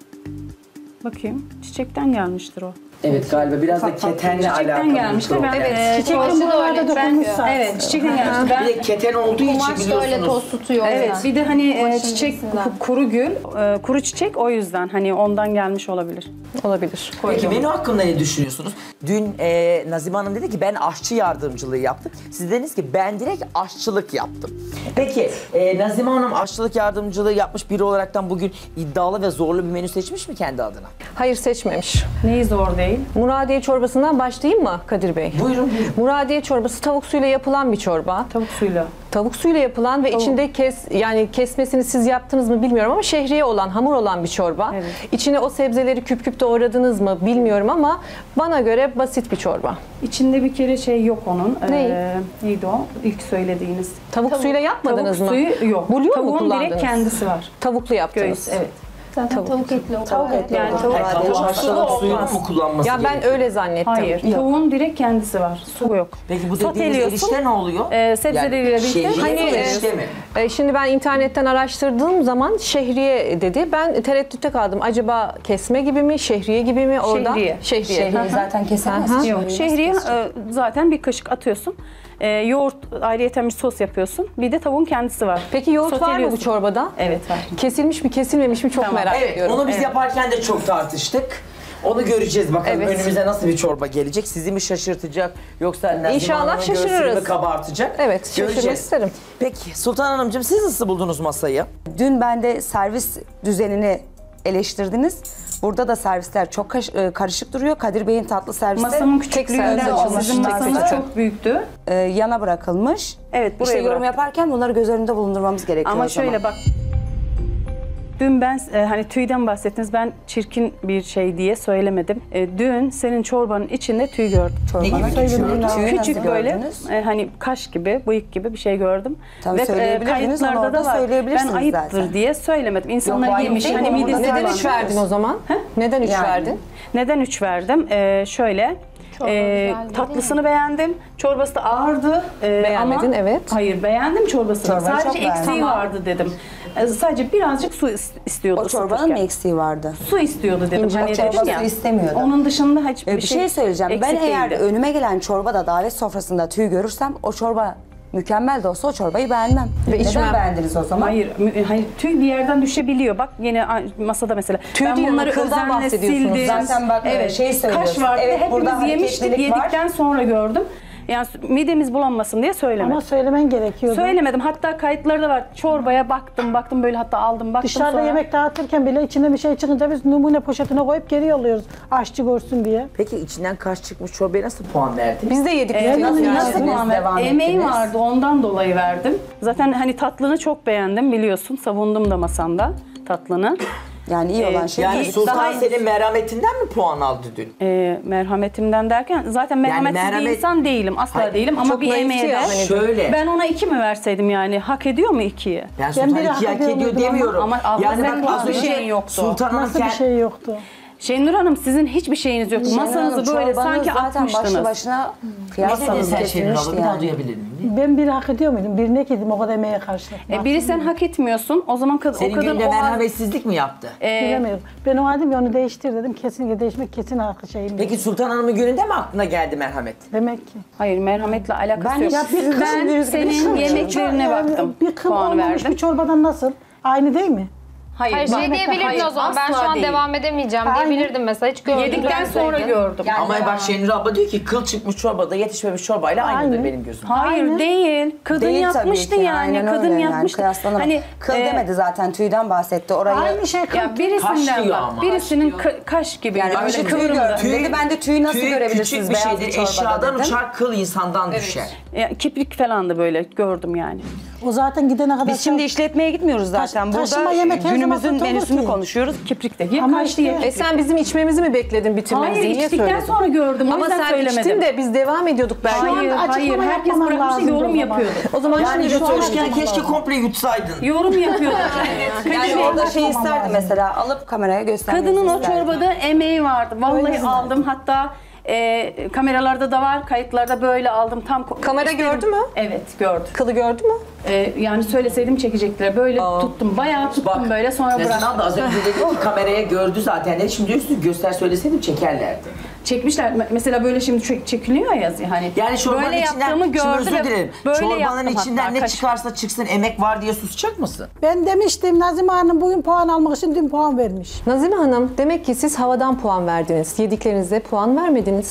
Bakayım. Çiçekten gelmiştir o. Evet galiba biraz da ketenle alakalı. gelmiştir. bir Ben problem. Çiçekten buralarda dokunmuş zaten. Evet, çiçekten gelmiştir. Ben Bir de keten olduğu için Kumaş da öyle biliyorsunuz. toz tutuyor. o Evet, yüzden. bir de hani Kumaşın çiçek cinsinden. kuru gül, kuru çiçek o yüzden hani ondan gelmiş olabilir. Olabilir. Peki menü hakkında ne düşünüyorsunuz? Dün Nazime Hanım dedi ki ben aşçı yardımcılığı yaptım. Siz dediniz ki ben direkt aşçılık yaptım. Peki Nazime Hanım aşçılık yardımcılığı yapmış biri olaraktan bugün iddialı ve zorlu bir menü seçmiş mi kendi adına? Hayır, seçmemiş. Neyi zor değil? değil. Muradiye çorbasından başlayayım mı Kadir Bey? Buyurun. Muradiye çorbası tavuk suyuyla yapılan bir çorba. Tavuk suyla. Tavuk suyuyla yapılan ve içinde yani kesmesini siz yaptınız mı bilmiyorum ama şehriye olan, hamur olan bir çorba. Evet. İçine o sebzeleri küp küp doğradınız mı bilmiyorum ama bana göre basit bir çorba. İçinde bir kere şey yok onun. Neyi? Neydi o? İlk söylediğiniz. Tavuk suyuyla yapmadınız Tavuk mı? suyu yok. Bulyon mu Tavuğun kullandınız? direkt kendisi var. Tavuklu yaptınız. Göğüs, evet. Zaten tavuk etli o. Tavuk etli. Yani tavuk, Tavuğun tavuk haşlanıp sulu suyunu olmaz. mu kullanması Ya ben gerekiyor? öyle zannettim. Hayır, tavuğun direkt kendisi var. Su yok. Peki bu dediğiniz Soteliyorsun. erişte ne oluyor? Sebzeleriyle birlikte. Şehriye Hani, mi, erişte mi? Şimdi ben internetten araştırdığım zaman şehriye dedi. Ben tereddütte kaldım. Acaba kesme gibi mi, şehriye gibi mi orada? Şehriye. Şehriye zaten kesemez. Aha. Yok, şehriye zaten bir kaşık atıyorsun. Yoğurt ayrıyeten bir sos yapıyorsun. Bir de tavuğun kendisi var. Peki yoğurt var mı bu Soteliyorsun. çorbada? Evet var. Kesilmiş mi, kesilmemiş mi çok Tamam. merak Evet, ediyorum. onu biz yaparken de çok tartıştık. Onu göreceğiz bakalım Evet. önümüze nasıl bir çorba gelecek. Sizi mi şaşırtacak yoksa Nazım İnşallah Hanım'ın göğsünü şaşırırız. mü kabartacak? Evet, şaşırmak Göreceğiz. isterim. Peki Sultan Hanımcığım siz nasıl buldunuz masayı? Dün bende servis düzenini eleştirdiniz. Burada da servisler çok karışık duruyor. Kadir Bey'in tatlı servisi Masamın servis küçüklüğünden açılmış, sizin tek masanız seçim. çok büyüktü. yana bırakılmış. Evet, buraya İşte yorum bıraktık. yaparken bunları göz önünde bulundurmamız gerekiyor Ama o zaman. şöyle bak. Dün ben hani tüyden bahsettiniz. Ben çirkin bir şey diye söylemedim. Dün senin çorbanın içinde tüy gördüm. Ne gibi geçiyor? Tüyü Küçük nasıl böyle gördünüz? hani kaş gibi, bıyık gibi bir şey gördüm. Tabii söyleyebilirdiniz, onu orada var. söyleyebilirsiniz Ben ayıptır zaten. diye söylemedim. İnsanlar Yok, ayıp yemiş değil hani mi? midesi Neden falan. 3 verdin o zaman? Neden 3 Yani. verdin? Neden 3 verdim? Şöyle. Çorba güzel değil Tatlısını beğendim. Çorbası da ağırdı. Beğenmedin, ama, evet. Hayır, beğendim çorbasını. Çorbayı çok Sadece eksiği beğendim. vardı dedim. Sadece birazcık su istiyordu. O çorbanın ısıtırken. mı eksiği vardı? Su istiyordu dedim. İnce Hani çorbası dedim ya, istemiyordu. Onun dışında hiçbir Bir şey söyleyeceğim. Ben eksik eğer değildi. önüme gelen çorbada davet sofrasında tüy görürsem o çorba mükemmel de olsa o çorbayı beğenmem. Ve içmem. Neden beğendiniz o zaman? Hayır, tüy bir yerden düşebiliyor. Bak yine masada mesela. Tüy ben değil, bunları kıldan özenle bahsediyorsunuz. sildim. Zaten bak, şey söylüyorsun. Kaş vardı. Evet, burada Hepimiz yemiştik. hareketlilik var. Yedikten sonra gördüm. Yani midemiz bulanmasın diye söylemedim. Ama söylemen gerekiyordu. Söylemedim. Hatta kayıtları da var. Çorbaya baktım böyle hatta aldım baktım Dışarıda sonra. yemek dağıtırken bile içinde bir şey çıkınca biz numune poşetine koyup geri yolluyoruz. Aşçı görsün diye. Peki içinden kaş çıkmış çorbaya nasıl puan verdin? Biz de yedik. Nasıl Yani puan devam verdim? Emeği ettiniz. vardı ondan dolayı verdim. Zaten hani tatlını çok beğendim biliyorsun. Savundum da masamda tatlını. Yani iyi olan şey. Yani İyi, Sultan daha- senin merhametinden mi puan aldı dün? Merhametimden derken zaten merhametsiz bir merhamet- insan değilim. Asla Hayır, değilim ama çok bir naifti emeğe ya de. hani. Şöyle. Ben ona 2 mi verseydim yani? Hak ediyor mu 2'yi? Ben Sultan biri iki hak hak ediyor ediyordum demiyorum. ama abla yani senin bak az hiçbir önce şeyin yoktu. Sultan Hanım Nasıl bir şey yoktu? Şenur Hanım sizin hiçbir şeyiniz yoktu. Masanızı böyle sanki zaten başlı atmıştınız. başına Ne kıyas dedin sen Şenur kesilmişti abla? Bir daha yani. duyabilir miyim? Ben biri hak ediyor muydum? Birine yedim o kadar emeğe karşı. Biri sen hak etmiyorsun. O zaman o Senin kadın günde o merhametsizlik mi yaptı? Bilemiyorum. Ben o halde onu değiştir dedim. Kesinlikle değişmek kesin haklı şeyim. Peki Sultan Hanım'ın gününde mi aklına geldi merhamet? Demek ki. Hayır merhametle alakası yok. ya bir kızın Ben bir senin yemeklerine baktım. Bir kıl Puan olmamış verdim. bir çorbadan nasıl? Aynı değil mi? Hayır, Hayır şey diyebilirdin hayır, o zaman. Ben asla şu an değil. devam edemeyeceğim Aynen. diyebilirdim mesela. Hiç gördüm. Yedikten sonra gördüm. Ama bak Şenur abla diyor ki kıl çıkmış çorbada yetişmemiş çorbayla aynıdır Aynen. benim gözümde. Hayır Aynen. değil. Kadın Değil yapmıştı tabii ki, yani. aynen Kadın öyle yapmıştı. Yani, kıyaslanamaz. Hani Demedi zaten tüyden bahsetti. Orayı Aynı şey kıl. ya birisinden Kaş diyor bak. ama. Birisinin kaş gibi. yani Bak böyle şimdi tüy tüy gördüm. tüy- Dedi ben de tüyü nasıl Tüy görebilirsiniz küçük bir beyaz şeydir. çorbada Eşyadan dedim. uçar kıl insandan düşer. Ya, kiprik falan da böyle gördüm yani. O zaten gidene kadar. Biz şimdi işletmeye gitmiyoruz zaten. taşıma Burada yemek her zaman günümüzün satılır menüsünü ki. konuşuyoruz. Kiprikte. Ama Kaç işte- diye. Sen bizim içmemizi mi bekledin bitirmemizi? Hayır Niye içtikten söyledin? sonra gördüm. O Ama yüzden sen söylemedim. içtin de biz devam ediyorduk belki. Hayır, anda hayır. açıklama Herkes yapmaman bırakmıştı lazımdı yorum o zaman. yapıyordu. O zaman Yani şimdi şu an götürürken keşke komple yutsaydın. Yorum yapıyordu. Yani orada şey isterdi mesela alıp kameraya göstermenizi Kadının o isterdi. çorbada emeği vardı. Vallahi aldım. Hatta kameralarda da var, kayıtlarda böyle aldım. Tam Kamera gördü mü? Evet, gördü. Kılı gördü mü? Yani söyleseydim çekecekler. Böyle tuttum, bayağı tuttum Bak, böyle sonra Nesrin bıraktım. abla az önce dedi ki kameraya gördü zaten. Dedi. Şimdi diyorsun göster söyleseydim çekerlerdi. Çekmişler. Mesela böyle şimdi çekiliyor ya hani. Yani çorbanın böyle içinden, yaptığımı şimdi gördü özür ve dilerim. böyle Çorbanın yaptım içinden hatta, ne kaş- çıkarsa çıksın emek var diye susacak mısın? Ben demiştim Nazime Hanım bugün puan almak için dün puan vermiş. Nazime Hanım demek ki siz havadan puan verdiniz. Yediklerinize puan vermediniz.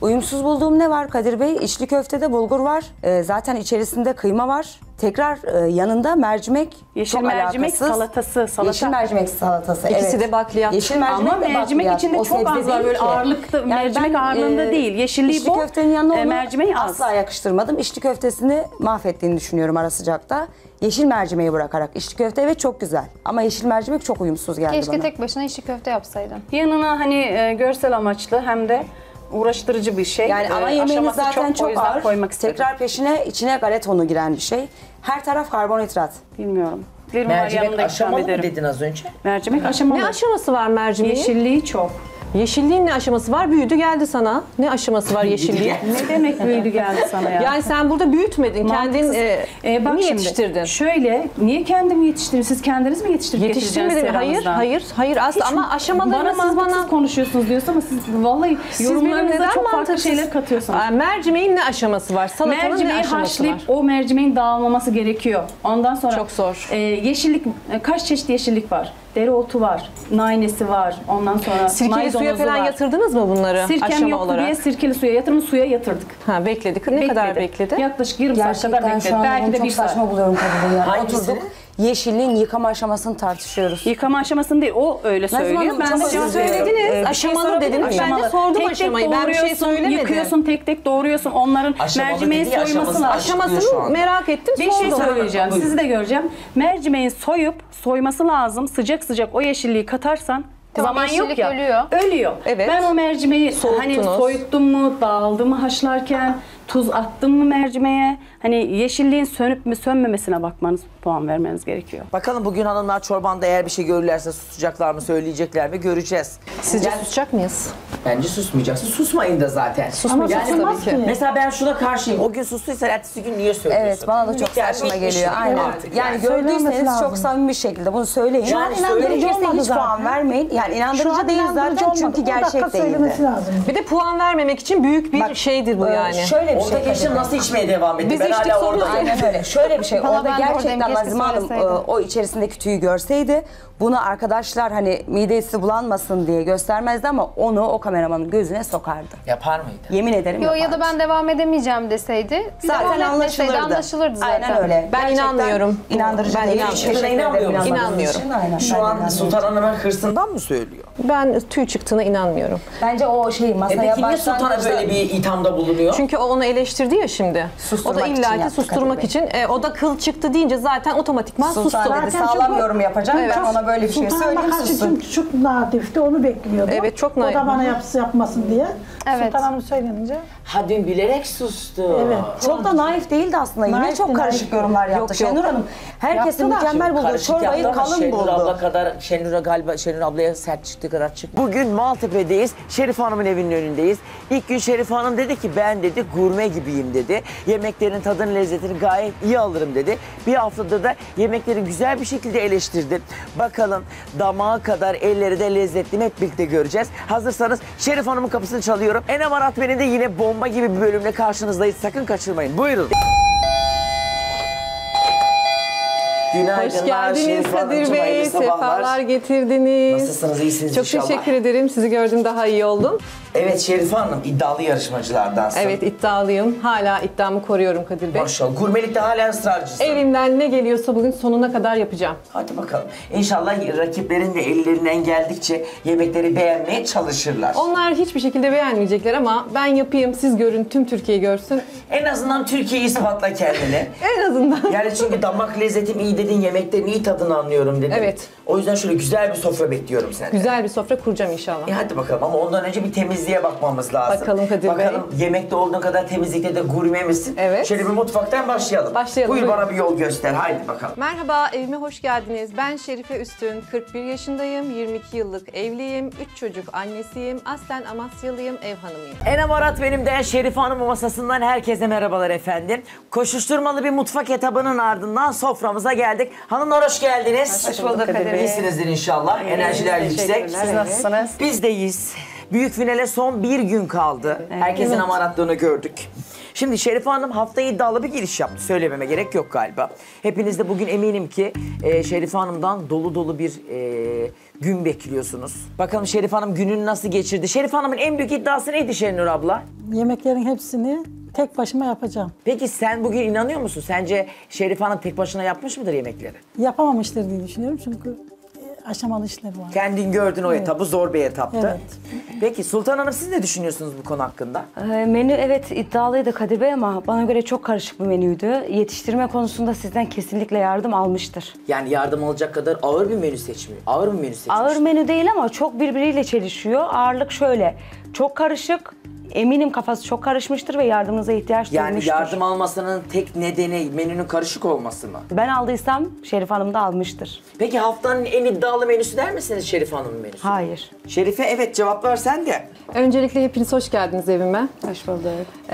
Uyumsuz bulduğum ne var Kadir Bey? İçli köftede bulgur var. Zaten içerisinde kıyma var. Tekrar yanında mercimek. Yeşil çok mercimek alakasız. salatası. Salata. Yeşil mercimek salatası. İkisi evet. de bakliyat. Yeşil mercimek Ama de mercimek bakliyat. içinde O çok sebze az var. değil Böyle ki. ağırlıkta, mercimek ağırlığında değil. Yeşilliği içli bol, köftenin yanına onu mercimeği az. asla yakıştırmadım. İçli köftesini mahvettiğini düşünüyorum ara sıcakta. Yeşil mercimeği bırakarak. İçli köfte evet çok güzel. Ama yeşil mercimek çok uyumsuz geldi Keşke bana. tek başına içli köfte yapsaydın. Yanına hani görsel amaçlı hem de uğraştırıcı bir şey. Yani ana yemeğiniz Aşaması zaten o çok yüzden ağır. koymak istedim. Tekrar peşine içine galet unu giren bir şey. Her taraf karbonhidrat. Bilmiyorum. Bir var Mercimek yanında ikram aşamalı mı ederim. dedin az önce? Mercimek aşamalı. Ne aşaması var mercimeğin? Yeşilliği çok. Yeşilliğin ne aşaması var? Büyüdü geldi sana. Ne aşaması var yeşilliğin? Ne demek büyüdü geldi sana ya? Yani sen burada büyütmedin. Kendin Bak mi şimdi, yetiştirdin? Şöyle, niye kendim yetiştirdim? Siz kendiniz mi yetiştirip Yetiştirmedim. getireceksiniz Hayır, seranızdan? hayır aslında ama aşamalarını Bana siz mantıksız bana... konuşuyorsunuz diyorsun ama siz vallahi Siz benim yorumlarınızda neden çok farklı mantıksız? şeyler katıyorsunuz. Mercimeğin ne aşaması var? Salatanın ne Mercimeği aşaması haşlayıp var? o mercimeğin dağılmaması gerekiyor. Ondan sonra Çok zor. Yeşillik, kaç çeşit yeşillik var? Dereotu var, nanesi var, ondan sonra Sirkeli suya maydanozu falan var. yatırdınız mı bunları Sirkem aşama yoktu olarak? diye sirkeli suya yatırımı suya yatırdık. Ha bekledik. Ne kadar bekledi? Yaklaşık 20 saat kadar Gerçekten bekledi. şu an Belki bunu de çok bir saat. saçma buluyorum Kadir Bey ya. Hangisini? Oturduk yeşilliğin yıkama aşamasını tartışıyoruz. Yıkama aşamasını değil, o öyle söylüyor. Hanım, Ben çok de özür cevap dilerim. veriyorum. Söylediniz, Bir şey aşamalı sorabilir dediniz. miyim? Ben de sordum Tek tek aşamayı, ben bir şey doğruyorsun, söylemedim. Yıkıyorsun, tek tek doğruyorsun. Onların Aşamalı mercimeğin dediği soyması aşamasını lazım. açıklıyor şu Aşamasını anda. merak ettim, Bir şey sordum. söyleyeceğim, Buyurun. sizi de göreceğim. Mercimeğin soyması lazım. Sıcak sıcak o yeşilliği katarsan Tamam, zaman yok yeşillik ya. ölüyor. Ölüyor. Evet. Ben o mercimeği hani Soğuttunuz. soyuttum mu, dağıldı mı haşlarken, tuz attım mı mercimeğe? Hani yeşilliğin sönüp mü sönmemesine bakmanız, puan vermeniz gerekiyor. Bakalım bugün hanımlar çorbanda eğer bir şey görürlerse susacaklar mı, söyleyecekler mi göreceğiz. Sizce susacak mıyız? Bence susmayacaksın. Susmayın da zaten. Susmayacağız Yani tabii ki. Mesela ben şuna karşıyım. O gün sustuysa ertesi gün niye söylüyorsun? Evet bana da çok saçma geliyor. Aynen. Artık Yani Söylenmesi gördüyseniz lazım. çok samimi bir şekilde bunu söyleyin. Şu an inandırıcı Gerekirse olmadı hiç puan zaten. vermeyin. Yani Şu inandırıcı an değil inandırıcı zaten olmadı. çünkü 10 dakika gerçek söylemesi değildi. lazım. Bir de puan vermemek için büyük bir şeydir bu yani. Şöyle bir şey. Orada geçtim Kadir Bey. nasıl içmeye devam etti? Biz Ben içtik, hala sonra oradayım. Aynen öyle. Şöyle bir şey. Valla Orada ben de oradayım, gerçekten keşke Nazime Hanım söyleseydin. o içerisindeki tüyü görseydi bunu arkadaşlar hani midesi bulanmasın diye göstermezdi ama onu o kameramanın gözüne sokardı. Yapar mıydı? Yemin ederim Yo ya yapardı. da ben devam edemeyeceğim deseydi. Zaten devam etmeseydi anlaşılırdı. anlaşılırdı zaten. Aynen öyle. Ben Gerçekten inanmıyorum. İnandırıcı Ben değil. inanmıyorum. Teşekkür ederim İnanmıyor musun? inanmadığınız İnanmıyorum. için. Aynen. Şu Ben de an inanmıyorum. Sultan Hanım'ın hırsından mı söylüyor? Ben tüy çıktığına inanmıyorum. Bence o şey masaya Peki niye Sultan'a böyle bir ithamda bulunuyor? Çünkü o onu eleştirdi ya şimdi. Susturmak o da için illaki yaptı susturmak Kadir için. O da kıl çıktı deyince zaten otomatikman Sultan sustu. dedi Zaten sağlam çünkü- yorum yapacağım. Ben ona böyle bir şey Sultan'a söyleyeyim karşı sussun. çünkü çok naifti, onu bekliyordu. Evet, çok O naif. da bana yapmasın diye. Evet. Sultan Hanım söylenince. Ha dün bilerek sustu. Evet. Çok da naif değildi aslında. Yine Naifti, çok karışık naifti. yorumlar yaptı. Yok, Şenur Hanım herkesin Yaptılar. mükemmel bulduğu Karışık çorbayı yaptı ama kalın Şenur abla buldu. kadar, Şenur ablaya sert çıktığı kadar çık. Bugün Maltepe'deyiz. Şerife Hanım'ın evinin önündeyiz. İlk gün Şerife Hanım dedi ki ben dedi gurme gibiyim dedi. Yemeklerin tadını lezzetini gayet iyi alırım dedi. Bir haftada da yemekleri güzel bir şekilde eleştirdi. Bakalım damağa kadar elleri de lezzetli mi hep birlikte göreceğiz. Hazırsanız Şerife Hanım'ın kapısını çalıyorum. Enem Arat benim de yine bomba gibi bir bölümle karşınızdayız. Sakın kaçırmayın. Buyurun. Günaydınlar Hoş geldiniz Şerife Kadir Hanımcığım, Bey. hayırlı sabahlar. Sefalar getirdiniz. Nasılsınız, iyisiniz Çok inşallah. teşekkür ederim. Sizi gördüm, daha iyi oldum. Evet Şerife Hanım iddialı yarışmacılardansın. Evet, iddialıyım. Hala iddiamı koruyorum Kadir Bey. Maşallah. Gurmelikte hala ısrarcısın. Elimden ne geliyorsa bugün sonuna kadar yapacağım. Hadi bakalım. İnşallah rakiplerin de ellerinden geldikçe yemekleri beğenmeye çalışırlar. Onlar hiçbir şekilde beğenmeyecekler ama ben yapayım, siz görün, tüm Türkiye görsün. En azından Türkiye'yi ispatla kendine. En azından. Yani çünkü damak lezzetim iyi dedin, yemeklerin iyi tadını anlıyorum dedin. Evet. O yüzden şöyle güzel bir sofra bekliyorum senden. Güzel bir sofra kuracağım inşallah. Hadi bakalım ama ondan önce bir temizliğe bakmamız lazım. Bakalım Kadir Bey. Bakalım yemekte olduğun kadar temizlikte de gurme misin? Evet. Şöyle bir mutfaktan başlayalım. Başlayalım, Buyur buyurun. bana bir yol göster. Haydi bakalım. Merhaba, evime hoş geldiniz. Ben Şerife Üstün, 41 yaşındayım, 22 yıllık evliyim, 3 çocuk annesiyim, aslen Amasyalıyım, ev hanımıyım. Enem Arat benim de Şerife Hanım'ın masasından herkese merhabalar efendim. Koşuşturmalı bir mutfak etabının ardından soframıza geldik. Hanımlar hoş geldiniz. Hoş bulduk Kadir Bey. İyisinizdir inşallah. Enerjiler yüksek. Siz nasılsınız? Biz deyiz. Büyük finale son bir gün kaldı. Herkesin amaratlığını gördük. Şimdi Şerife Hanım haftaya iddialı bir giriş yaptı. Söylememe gerek yok galiba. Hepiniz de bugün eminim ki Şerife Hanım'dan dolu dolu bir gün bekliyorsunuz. Bakalım Şerife Hanım gününü nasıl geçirdi? Şerife Hanım'ın en büyük iddiası neydi Şenur abla? Yemeklerin hepsini tek başıma yapacağım. Peki sen bugün inanıyor musun? Sence Şerife Hanım tek başına yapmış mıdır yemekleri? Yapamamıştır diye düşünüyorum çünkü aşamalı işler var. Kendin gördün o etabı, zor bir etaptı. Evet. Peki Sultan Hanım siz ne düşünüyorsunuz bu konu hakkında? Menü evet iddialıydı Kadir Bey ama bana göre çok karışık bir menüydü. Yetiştirme konusunda sizden kesinlikle yardım almıştır. Yani yardım alacak kadar ağır bir menü seçmiyor. Ağır bir menü seçmiş. Ağır menü değil ama çok birbiriyle çelişiyor. Ağırlık şöyle, çok karışık. Eminim kafası çok karışmıştır ve yardımınıza ihtiyaç Yani duymuştur. yardım almasının tek nedeni menünün karışık olması mı? Ben aldıysam Şerife Hanım da almıştır. Peki haftanın en iddialı menüsü der misiniz Şerife Hanım'ın menüsü? Hayır. Şerife evet cevap ver sen de. Öncelikle hepiniz hoş geldiniz evime. Hoş bulduk.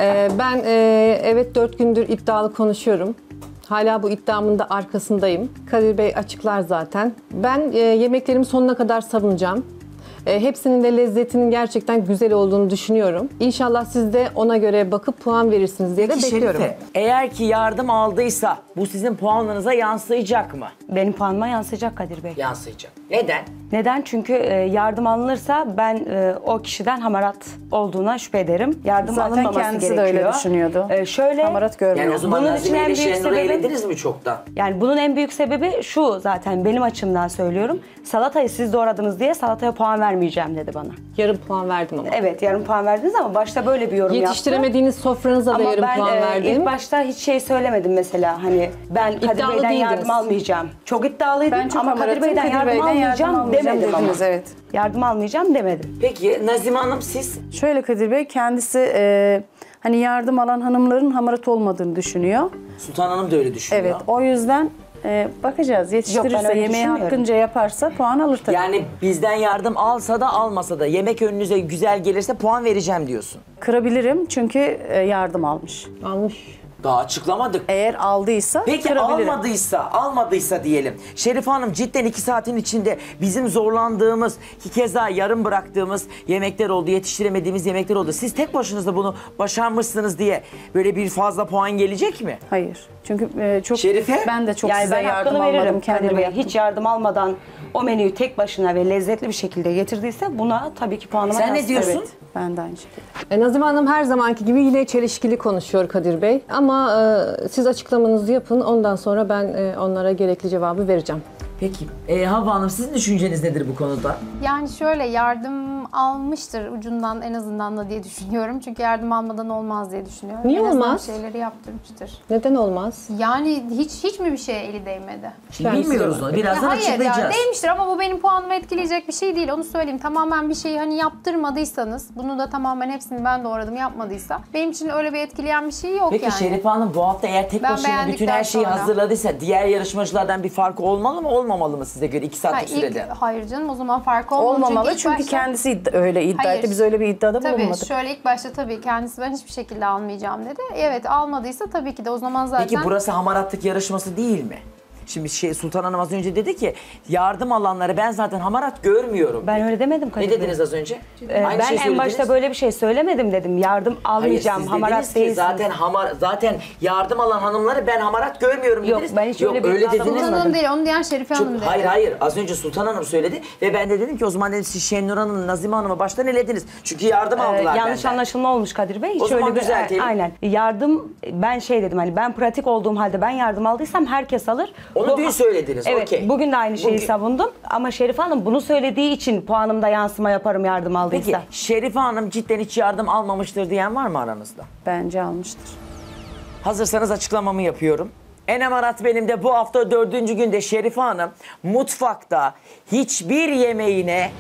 Ben evet 4 gündür iddialı konuşuyorum. Hala bu iddiamın da arkasındayım. Kadir Bey açıklar zaten. Ben yemeklerimi sonuna kadar savunacağım. Hepsinin de lezzetinin gerçekten güzel olduğunu düşünüyorum. İnşallah siz de ona göre bakıp puan verirsiniz diye de Peki bekliyorum. Şerife, eğer ki yardım aldıysa bu sizin puanlarınıza yansıyacak mı? Benim puanıma yansıyacak Kadir Bey. Yansıyacak. Neden? Neden? Çünkü yardım alınırsa ben o kişiden hamarat olduğuna şüphe ederim. Yardım Zaten alınmaması kendisi de gerekiyor. öyle düşünüyordu. Şöyle, Hamarat görmüyor. Yani o zaman Bunun için Nazime en ile büyük Şenur'u sebebim- elediniz mi çoktan? yani bunun en büyük sebebi şu zaten benim açımdan söylüyorum. Salatayı siz doğradınız diye salataya puan vermeyeceğim dedi bana. Yarım puan verdim ama. Evet yarım puan verdiniz ama başta böyle bir yorum yaptı. Yetiştiremediğiniz sofranıza da Ama yarım ben puan verdim. ilk başta hiç şey söylemedim mesela hani ben Kadir İddialı Bey'den değildiniz. yardım almayacağım. Çok iddialıydım Ben çok ama Kadir hamaratım, Bey'den Kadir yardım Bey'den yardım almayacağım demedim ama. dediniz, evet. Yardım almayacağım demedim. Peki Nazime Hanım siz? Şöyle Kadir Bey kendisi hani yardım alan hanımların hamarat olmadığını düşünüyor. Sultan Hanım da öyle düşünüyor. Evet o yüzden bakacağız. Yetiştirirse öyle yemeği düşünmüyorum. hakkınca yaparsa puan alır tabii. Yani bizden yardım alsa da almasa da yemek önünüze güzel gelirse puan vereceğim diyorsun. Kırabilirim çünkü yardım almış. Almış. Daha açıklamadık. Eğer aldıysa Peki kırabilirim. almadıysa diyelim. Şerife Hanım cidden 2 saatin içinde bizim zorlandığımız, ki keza yarım bıraktığımız yemekler oldu, yetiştiremediğimiz yemekler oldu. Siz tek başınıza bunu başarmışsınız diye böyle bir fazla puan gelecek mi? Hayır. Çünkü çok Şerife? ben de çok Yani size ben yardım hakkını veririm almadım. Kadir Kendim Bey. yaptım. Hiç yardım almadan o menüyü tek başına ve lezzetli bir şekilde getirdiyse buna tabii ki puanıma Sen ne yansıtır. diyorsun? Evet, ben de aynı şekilde. Nazime Hanım her zamanki gibi yine çelişkili konuşuyor Kadir Bey. Ama siz açıklamanızı yapın. Ondan sonra ben onlara gerekli cevabı vereceğim. Peki Havva Hanım sizin düşünceniz nedir bu konuda? Yani şöyle yardım almıştır ucundan en azından da diye düşünüyorum. Çünkü yardım almadan olmaz diye düşünüyorum. Niye en azından olmaz? şeyleri yaptırmıştır. Neden olmaz? Yani hiç mi bir şeye eli değmedi? Şimdi bilmiyoruz onu. Birazdan Hayır açıklayacağız. ya değmiştir ama bu benim puanımı etkileyecek bir şey değil. Onu söyleyeyim. Tamamen bir şeyi hani yaptırmadıysanız, bunu da tamamen hepsini ben doğradım yapmadıysa benim için öyle bir etkileyen bir şey yok Peki yani. Şerife Hanım bu hafta eğer tek Ben başına bütün beğendikten her şeyi sonra- hazırladıysa diğer yarışmacılardan bir farkı olmalı mı olmamalı mı size göre 2 saatlik sürede? Hayır canım o zaman farkı olmalı. Olmamalı ilk çünkü başta- kendisi öyle iddia Hayır. etti. Biz öyle bir iddiada Tabii bulunmadık. şöyle ilk başta tabii kendisi ben hiçbir şekilde almayacağım dedi. Evet almadıysa tabii ki de o zaman zaten... Peki burası hamaratlık yarışması değil mi? Şimdi Sultan Hanım az önce dedi ki yardım alanları ben zaten hamarat görmüyorum. Ben öyle demedim Kadir Ne Bey. dediniz az önce? Ben en söylediniz. başta böyle bir şey söylemedim dedim. Yardım Hayır, almayacağım, siz hamarat dediniz ki değilsiniz. zaten yardım alan hanımları ben hamarat görmüyorum Yok, dediniz. ben hiç öyle bir iddiada dediniz. Sultan bulunmadım. Hanım değil onu diyen Şerife Hanım dedi. Hayır az önce Sultan Hanım söyledi ve ben de dedim ki o zaman dedim siz Şenur Hanım, Nazime Hanım'ı baştan elediniz. Çünkü yardım aldılar Yanlış benden. anlaşılma olmuş Kadir Bey. Hiç O zaman öyle bir- düzeltelim. Aynen. Yardım ben şey dedim hani ben pratik olduğum halde ben yardım aldıysam herkes alır. Onu dün söylediniz, Evet. okey. Bugün de aynı şeyi Bugün- savundum ama Şerife Hanım bunu söylediği için puanımda yansıma yaparım yardım aldıysa. Peki Şerife Hanım cidden hiç yardım almamıştır diyen var mı aranızda? Bence almıştır. Hazırsanız açıklamamı yapıyorum. En hamarat benim de bu hafta 4. günde Şerife Hanım mutfakta hiçbir yemeğine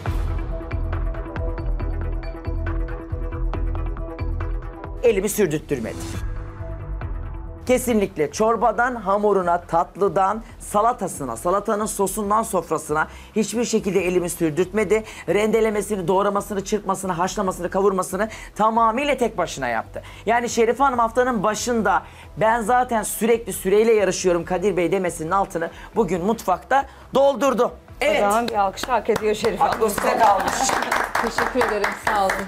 elimi sürdürtmedi. Kesinlikle çorbadan hamuruna, tatlıdan salatasına, salatanın sosundan sofrasına hiçbir şekilde elimi sürdürtmedi. Rendelemesini, doğramasını, çırpmasını, haşlamasını, kavurmasını tamamıyla tek başına yaptı. Yani Şerife Hanım haftanın başında ben zaten sürekli süreyle yarışıyorum Kadir Bey demesinin altını bugün mutfakta doldurdu. Evet. O zaman bir alkış hak ediyor Şerife Hanım. Aklı size kalmış. Teşekkür ederim. Sağ olun.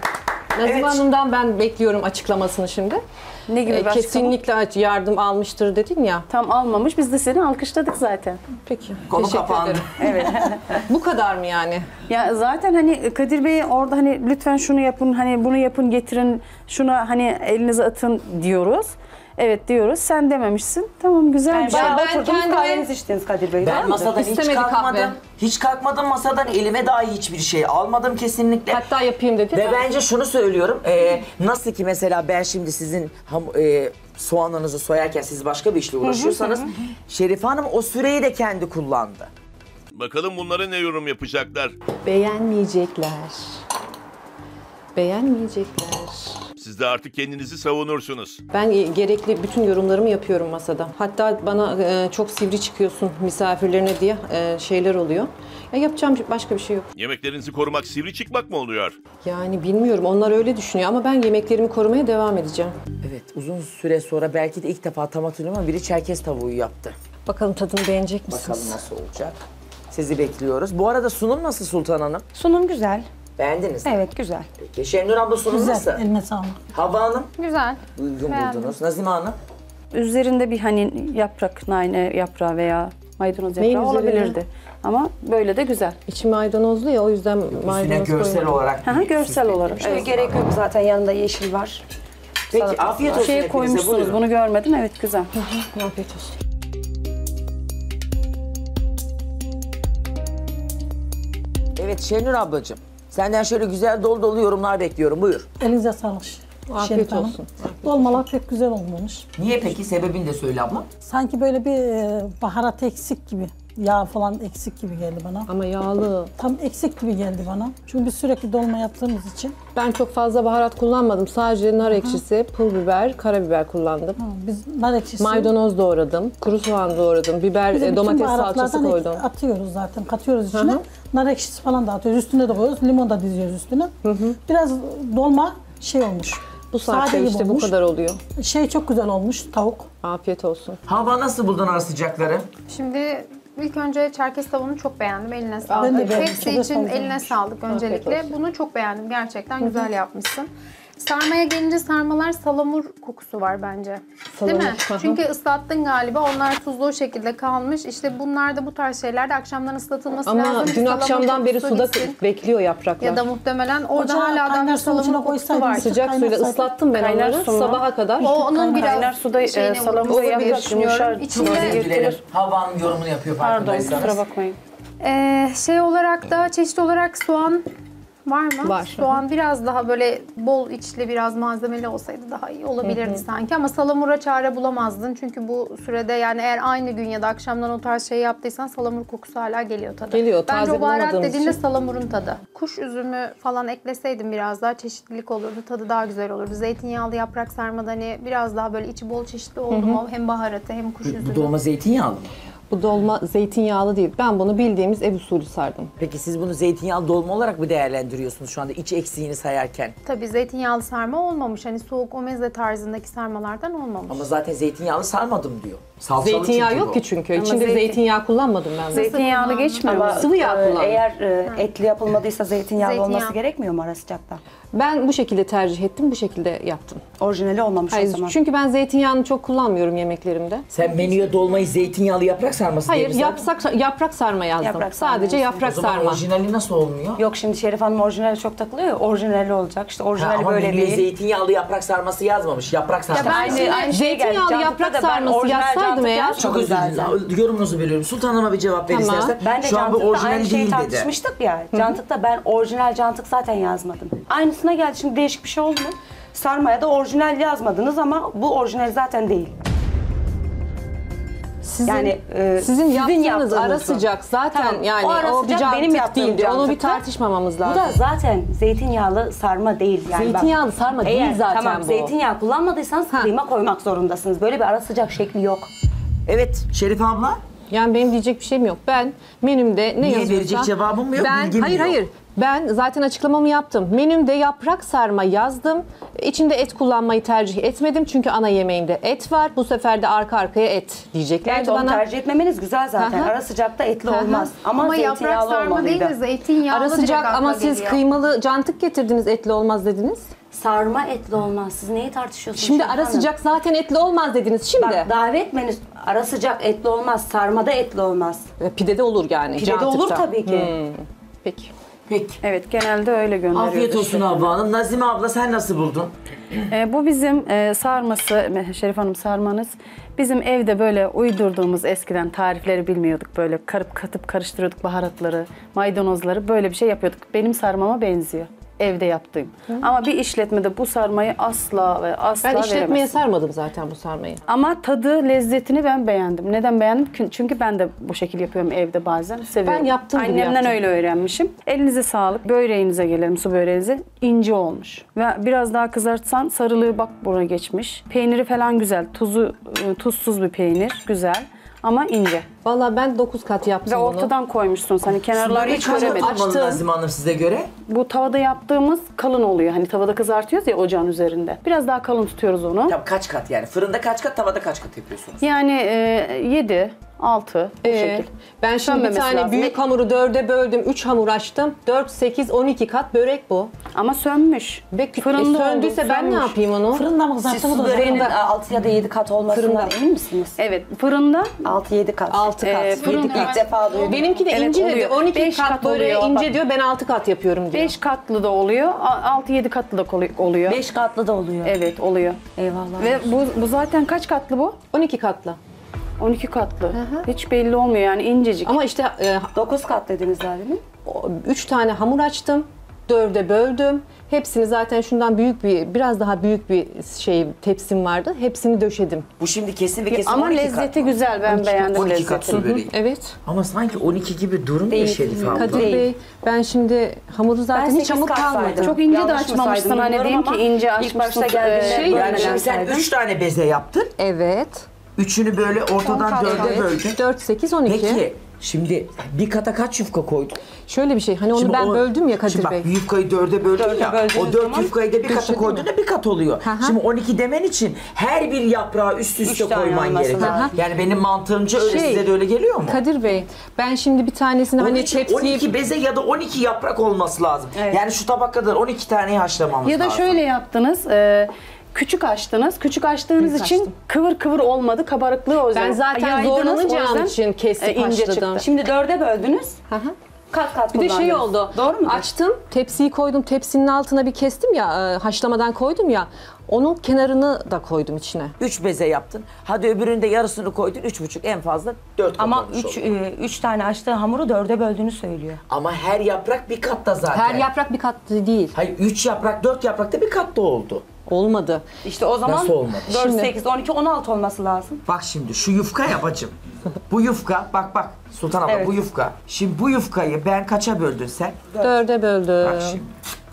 Nazime Evet. Hanım'dan ben bekliyorum açıklamasını şimdi. Ne gibi bir açıklama? Kesinlikle yardım almıştır dedin ya. Tam almamış. Biz de seni alkışladık zaten. Peki. Konu teşekkür kapandı. ederim. Bu kadar mı yani? Ya zaten hani Kadir Bey orada hani lütfen şunu yapın, hani bunu yapın, getirin, şuna hani elinize atın diyoruz. Evet diyoruz. Sen dememişsin. Tamam güzel bir şey. Ben Oturdunuz kendime- kahvenizi içtiniz Kadir Bey. Ben masadan hiç İstemedi kalkmadım. kahve. Hiç kalkmadım masadan. Elime dahi hiçbir şey almadım kesinlikle. Hatta yapayım dedi. Ve bence şunu söylüyorum. Nasıl ki mesela ben şimdi sizin soğanlarınızı soyarken siz başka bir işle uğraşıyorsanız Şerife Hanım o süreyi de kendi kullandı. Bakalım bunlara ne yorum yapacaklar? Beğenmeyecekler. Beğenmeyecekler. Siz de artık kendinizi savunursunuz. Ben gerekli bütün yorumlarımı yapıyorum masada. Hatta bana çok sivri çıkıyorsun misafirlerine diye şeyler oluyor. Ya yapacağım başka bir şey yok. Yemeklerinizi korumak sivri çıkmak mı oluyor? Yani bilmiyorum, onlar öyle düşünüyor ama ben yemeklerimi korumaya devam edeceğim. Evet, uzun süre sonra belki de ilk defa tam hatırlıyorum ama biri Çerkez tavuğu yaptı. Bakalım tadını beğenecek misiniz? Bakalım nasıl olacak. Sizi bekliyoruz. Bu arada sunum nasıl Sultan Hanım? Sunum güzel. Beğendiniz mi? Evet güzel. Peki Şenur abla sunum Güzel, nasıl? eline sağlık. Havva Hanım Güzel. uygun Beğendim. buldunuz. Nazime Hanım? Üzerinde bir hani yaprak, nane yaprağı veya maydanoz Neyin yaprağı üzerine? olabilirdi. Ama böyle de güzel. İçi maydanozlu ya, o yüzden Üstüne maydanoz görsel koymadım. olarak. Hı hı, görsel olarak. Şöyle gerek yok zaten yanında yeşil var. Peki Salatası afiyet var. olsun Şeye hepinize. koymuşsunuz, Buyurun. bunu görmedim. Evet güzel. Afiyet olsun. Evet Şenur ablacığım. Senden şöyle güzel dolu dolu yorumlar bekliyorum. Buyur. Elinize sağlık. Afiyet Şerif Hanım. olsun. Dolmalar pek güzel olmamış. Niye peki? Sebebini de söyle abla. Sanki böyle bir baharat eksik gibi. Yağ falan eksik gibi geldi bana. Ama yağlı. Tam eksik gibi geldi bana. Çünkü biz sürekli dolma yaptığımız için. Ben çok fazla baharat kullanmadım. Sadece nar ekşisi, pul biber, karabiber kullandım. Biz nar ekşisi... Maydanoz doğradım, kuru soğan doğradım, Bir de biber, bütün domates baharatlardan salçası koydum. atıyoruz zaten, katıyoruz içine. Hı hı. Nar ekşisi falan da atıyoruz. Üstüne de koyuyoruz. Limon da diziyoruz üstüne. Biraz dolma şey olmuş. Bu saatte gibi işte bu olmuş. kadar oluyor. Şey çok güzel olmuş, tavuk. Afiyet olsun. Havva nasıl buldun ara sıcakları? Şimdi ilk önce Çerkez tavuğunu çok beğendim. Eline Ben de sağlık. beğendim. Hepsi Çok için güzel eline olmuş. sağlık öncelikle. olsun. Bunu çok beğendim. Gerçekten güzel yapmışsın. Sarmaya gelince sarmalar salamur kokusu var bence. Değil mi? Hı hı. Çünkü ıslattın galiba. Onlar tuzlu o şekilde kalmış. İşte bunlar da bu tarz şeyler de akşamdan ıslatılması lazım. Ama ki dün salamur akşamdan beri kokusu suda gitsin. bekliyor yapraklar. Ya da muhtemelen orada Ocağa hala daha kaynar bir suyun içine salamur kokusu koysaydın var. sıcak Sıcak suyla Kaynar ıslattım ben Kaynar onları su mu? sabaha kadar. O onun biraz Kaynar suda şeyine salamura vurması yapıp diye düşünüyorum. yumuşar. İçinde Özür dilerim. Havva'nın yorumunu yapıyor Pardon farkındaysanız. kusura bakmayın. Şey olarak da çeşit olarak soğan var mı? Var. Soğan biraz daha böyle bol içli biraz malzemeli olsaydı daha iyi olabilirdi sanki ama salamura çare bulamazdın. Çünkü bu sürede yani eğer aynı gün ya da akşamdan o tarz şey yaptıysan salamur kokusu hala geliyor tadı. Geliyor, Bence taze o baharat bulamadığımız dediğinde için. salamurun tadı. Kuş üzümü falan ekleseydim biraz daha çeşitlilik olurdu. Tadı daha güzel olurdu. Zeytinyağlı yaprak sarmada hani biraz daha böyle içi bol çeşitli oldu mu? Hem baharatı hem kuş Bu üzümü. dolma zeytinyağlı mı? Bu dolma zeytinyağlı değil. Ben bunu bildiğimiz ev usulü sardım. Peki siz bunu zeytinyağlı dolma olarak mı değerlendiriyorsunuz şu anda iç eksiğini sayarken? Tabii zeytinyağlı sarma olmamış. Hani soğuk o meze tarzındaki sarmalardan olmamış. Ama zaten zeytinyağlı sarmadım diyor. Salçalı Zeytinyağı çünkü yok bu. ki çünkü. Ama İçinde zeytinyağı kullanmadım ben. Zeytinyağlı geçmiyor mu? Sıvı yağ kullandım. Eğer etli yapılmadıysa zeytinyağlı Zeytinyağı. olması gerekmiyor mu ara sıcakta? Ben bu şekilde tercih ettim, bu şekilde yaptım. Orijinali olmamış o Hayır, zaman. çünkü ben zeytinyağını çok kullanmıyorum yemeklerimde. Sen menüye dolmayı zeytinyağlı yaprak sarması diye Hayır, mi sadece? yaprak sarma yazdım. Yaprak sarma Sadece yazdım. O yaprak zaman sarma. orijinali nasıl olmuyor? Yok şimdi Şerif Hanım orijinali çok takılıyor ya. Orijinali olacak. İşte Ha, orijinali ama böyle menüye değil. zeytinyağlı yaprak sarması yazmamış. Yaprak sarması. ben yazmış. şimdi- Aynı şeye geldi. Zeytinyağlı Cantıkta yaprak da ben sarması orijinal yazsaydım cantık eğer- yazmadım Çok özür zaten. dilerim. Yorumunuzu bölüyorum. Sultan Hanım'a bir cevap verin Tamam. istersen. Ben de Şu an bu cantıkta orijinal aynı şeyi değil dedi. tartışmıştık ya. Cantıkta ben orijinal cantık zaten yazmadım. Aynısına geldi. Şimdi değişik bir şey oldu mu? Sarmaya da orijinal yazmadınız ama bu orijinal zaten değil. Sizin, Yani, sizin sizin yaptığınız yaptığınız ara bu. sıcak zaten Tamam, yani o ara o bir sıcak cantık benim yaptığım değildi. Onu bir cantıktı. tartışmamamız Bu lazım. da zaten zeytinyağlı sarma değil. Yani Zeytinyağlı sarma değil Eğer, zaten tamam, bu. zeytinyağı kullanmadıysanız kıyma koymak zorundasınız. Böyle bir ara sıcak şekli yok. Evet Şerife abla. Yani benim diyecek bir şeyim yok. Ben menümde ne Niye yazıyorsa... verecek cevabım yok, bilgim hayır yok. hayır. Ben zaten açıklamamı yaptım. Menümde yaprak sarma yazdım. İçinde et kullanmayı tercih etmedim çünkü ana yemeğimde et var. Bu sefer de arka arkaya et diyeceklerdi Evet, onu bana. tercih etmemeniz güzel zaten. Hı hı. Ara sıcakta etli Hı hı. olmaz. Ama yaprak zeytinyağlı sarma değil olmalıydı. de zeytinyağlı Ara direkt sıcak akla ama siz geliyor. kıymalı cantık getirdiniz, etli olmaz dediniz. Sarma etli olmaz. Siz neyi tartışıyorsunuz? Şimdi Şefim ara Hanım? sıcak zaten etli olmaz dediniz. Şimdi Bak, davet menüsü ara sıcak etli olmaz. Sarmada etli olmaz. pidede olur yani. Pidede olur cantıkta. tabii ki. Peki. Peki. Evet, genelde öyle gönderiyoruz. Afiyet olsun Havva Hanım. Nazime abla sen nasıl buldun? Bu bizim sarması, Şerif Hanım sarmanız. Bizim evde böyle uydurduğumuz eskiden tarifleri bilmiyorduk. Böyle katıp karıştırıyorduk baharatları, maydanozları. Böyle bir şey yapıyorduk. Benim sarmama benziyor. Evde yaptığım. Ama bir işletmede bu sarmayı asla ve asla Ben işletmeye veremezsin. sarmadım zaten bu sarmayı. Ama tadı, lezzetini ben beğendim. Neden beğendim? Çünkü ben de bu şekilde yapıyorum evde bazen. Seviyorum. Ben yaptığım gibi Annemden yaptım. öyle öğrenmişim. Elinize sağlık. Böreğinize gelelim, su böreğinize. İnce olmuş. Ve biraz daha kızartsan sarılığı bak buraya geçmiş. Peyniri falan güzel. Tuzsuz bir peynir. Güzel. Ama ince. Vallahi ben 9 kat yaptım Ve bunu. ortadan koymuşsunuz. Hani kenarları hiç göremedim. Açtım. Nazime Hanım size göre. Bu tavada yaptığımız kalın oluyor. Hani tavada kızartıyoruz ya ocağın üzerinde. Biraz daha kalın tutuyoruz onu. Tabii kaç kat yani? Fırında kaç kat, tavada kaç kat yapıyorsunuz? Yani 7, 6 bu şekil. Ben şimdi bir Sönmemesi tane lazım. büyük hamuru 4'e böldüm. 3 hamur açtım. 4, 8, 12 kat börek bu. Ama sönmüş. Fırında söndüyse oldu, ben ne sönmüş. yapayım onu? Fırında mı Siz kızarttınız? su böreğinin 6 ya da 7 kat olmasından emin misiniz? Evet, fırında 6-7 kat. 6 kat. İlk defa duydum. Benimki de Evet, ince dedi. oluyor. 12 5 kat, kat böreği oluyor. ince diyor. Ben 6 kat yapıyorum diyor. 5 katlı da oluyor, 6-7 katlı da oluyor. 5 katlı da oluyor. Evet, oluyor. Eyvallah. Ve bu zaten kaç katlı bu? 12 katlı. 12 katlı. Hiç belli olmuyor yani incecik. Ama işte 9 kat dediniz daha değil mi? 3 tane hamur açtım. 4'e böldüm. Hepsini zaten şundan biraz daha büyük bir tepsim vardı. Hepsini döşedim. Bu şimdi kesin ve kesin Ama 12 lezzeti kat mı? güzel, ben beğendim 12 kat lezzetini. su böreği. Evet. Ama sanki 12 gibi durmuyor Değil. Şerif abla. Kadir Bey, ben şimdi hamuru zaten hiç 8 hamur kat kalmadı. saydım. Çok ince de Yanlış mı açmamışsın saydım hani bilmiyorum diyeyim ki ama ince ilk açmışsın. başta geldiğinde Yani şimdi sen saydım. 3 tane beze yaptın. Evet. Üçünü böyle ortadan 4'e böldün. 4, 8, 12. Peki şimdi bir kata kaç yufka koydun? Şöyle bir şey, hani onu Şimdi ben böldüm ya Kadir şimdi bak, Bey. bir yufkayı 4'e böldün ya. böldüğünüz O 4 zaman yufkayı da bir kata döşedin koyduğunda bir kat oluyor. Hı hı. Şimdi 12 demen için her bir yaprağı üst üste Üç tane koyman olması gerekiyor. lazım. Yani benim mantığımca öyle, size de öyle geliyor mu? Kadir Bey, ben şimdi bir tanesini Onun hani için tepsiye... 12 beze ya da 12 yaprak olması lazım. Yani şu tabak kadar 12 taneyi haşlamamız Ya da lazım. şöyle yaptınız. Küçük açtınız. Küçük açtığınız Büyük için açtım. kıvır kıvır olmadı. Kabarıklığı o yüzden. Ben zaten yaydınız, o zorlanacağım yüzden, için kesip ince haşladım. çıktı. Şimdi 4'e böldünüz. Hı hı. Kat kat Bir de şey kullandınız. oldu. Doğru mu? Açtım, tepsiyi koydum. Tepsinin altına bir kestim ya, haşlamadan koydum ya. Onun kenarını da koydum içine. 3 beze yaptın. Hadi öbüründe yarısını koydun. 3,5 en fazla 4 kat Ama olmuş oldu. 3 tane açtığı hamuru 4'e böldüğünü söylüyor. Ama her yaprak bir katta zaten. Her yaprak bir kat değil. Hayır 3 yaprak 4 yaprak da bir katta oldu. Olmadı. İşte o zaman Nasıl olmadı? 4, Şimdi- 8, 12, 16 olması lazım. Bak şimdi şu yufka ya bacım. Bu yufka bak Sultan abla Evet. bu yufka. Şimdi bu yufkayı ben kaça böldün sen? 4'e böldüm. Bak şimdi.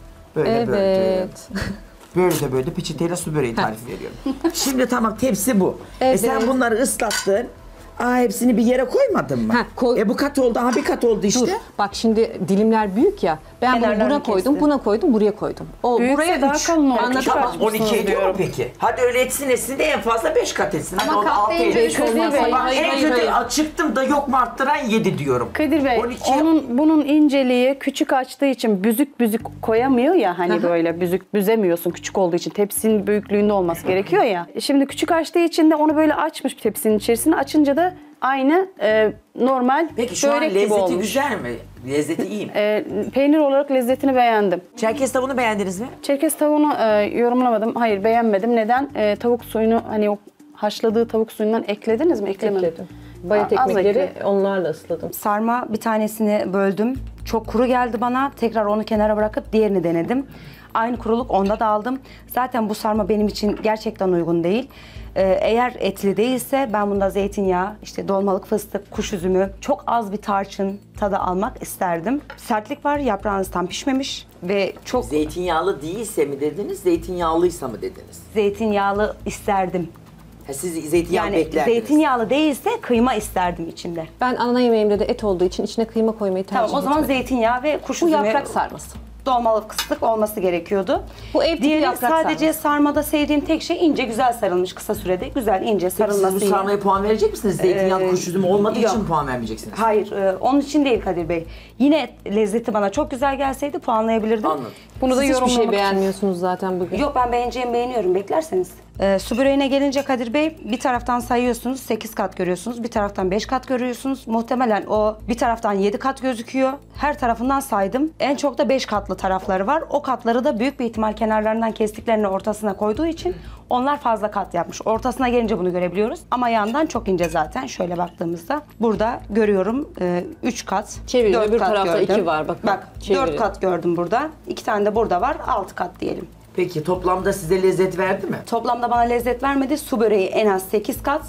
Böyle böldüm. Evet. Böyle de böyle peçeteyle su böreği tarifi veriyorum. Şimdi tamam tepsi bu. Evet. Sen bunları ıslattın. Hepsini bir yere koymadın mı? Ha, koy- Bu kat oldu, bir kat oldu işte. Dur. Bak şimdi dilimler büyük ya. Ben bunu Kenarlarını buna koydum, kestin. buna koydum, buraya koydum. O Büyükse buraya daha 3. kalın olur. Anladın Tamam mı? 12 ediyor mu peki? Hadi öyle etsin de en fazla 5 kat etsin. Hadi Ama o da kat 6 deyince etsin. üç olmaz. Bak Hayır, en hayır, kötü hayır. çıktım da yok mu arttıran 7 diyorum. Kadir Bey, 12 bunun inceliği küçük açtığı için büzük koyamıyor ya hani böyle büzemiyorsun küçük olduğu için tepsinin büyüklüğünde olması gerekiyor ya. Şimdi küçük açtığı için de onu böyle açmış tepsinin içerisine açınca da aynı normal Peki şu an börek gibi lezzeti olmuş. güzel mi? Lezzeti iyi mi? Peynir olarak lezzetini beğendim. Çerkez tavuğunu beğendiniz mi? Çerkez tavuğunu yorumlamadım. Hayır beğenmedim. Neden? Tavuk suyunu hani o haşladığı tavuk suyundan eklediniz mi? Eklemediniz. Ekledim. Bayat Az ekmekleri ekle. onlarla ısladım. Sarma bir tanesini böldüm. Çok kuru geldi bana. Tekrar onu kenara bırakıp diğerini denedim. Aynı kuruluk onda da aldım. Zaten bu sarma benim için gerçekten uygun değil. Eğer etli değilse ben bunda zeytinyağı, işte dolmalık fıstık, kuş üzümü, çok az bir tarçın tadı almak isterdim. Sertlik var, yaprağınız tam pişmemiş ve çok Zeytinyağlı değilse mi dediniz, zeytinyağlıysa mı dediniz? zeytinyağlı isterdim. Siz zeytinyağı Yani beklerdiniz. zeytinyağlı değilse kıyma isterdim içinde. Ben ana yemeğimde de et olduğu için içine kıyma koymayı tercih Tamam o zaman etmedim. zeytinyağı ve kuş Bu üzümü. yaprak sarması. dolmalık fıstık olması gerekiyordu. Bu ev tipi Diğeri yaprak sadece sarması. sarmada sevdiğim tek şey ince güzel sarılmış kısa sürede. Güzel ince Siz bu sarılması. iyi. sarmaya puan verecek misiniz? Zeytinyağlı kuş üzümü olmadığı yok. için mi puan vermeyeceksiniz? Hayır, onun için değil Kadir Bey. Yine lezzeti bana çok güzel gelseydi puanlayabilirdim. Anladım. Bunu da Siz hiçbir yorumlamak şey için. beğenmiyorsunuz zaten bugün. Yok ben beğeniyorum beklerseniz. Su böreğine gelince Kadir Bey bir taraftan sayıyorsunuz 8 kat görüyorsunuz. Bir taraftan 5 kat görüyorsunuz. Muhtemelen o bir taraftan 7 kat gözüküyor. Her tarafından saydım. En çok da 5 katlı tarafları var. O katları da büyük bir ihtimal kenarlarından kestiklerini ortasına koyduğu için onlar fazla kat yapmış. Ortasına gelince bunu görebiliyoruz. Ama yandan çok ince zaten. Şöyle baktığımızda burada görüyorum 3 kat. Çevirin, 4 öbür kat tarafta gördüm. 2 var, bakın. Bak Çevirin. 4 kat gördüm burada. 2 tane de burada var. 6 kat diyelim. Peki toplamda size lezzet verdi mi? Toplamda bana lezzet vermedi. Su böreği en az 8 kat,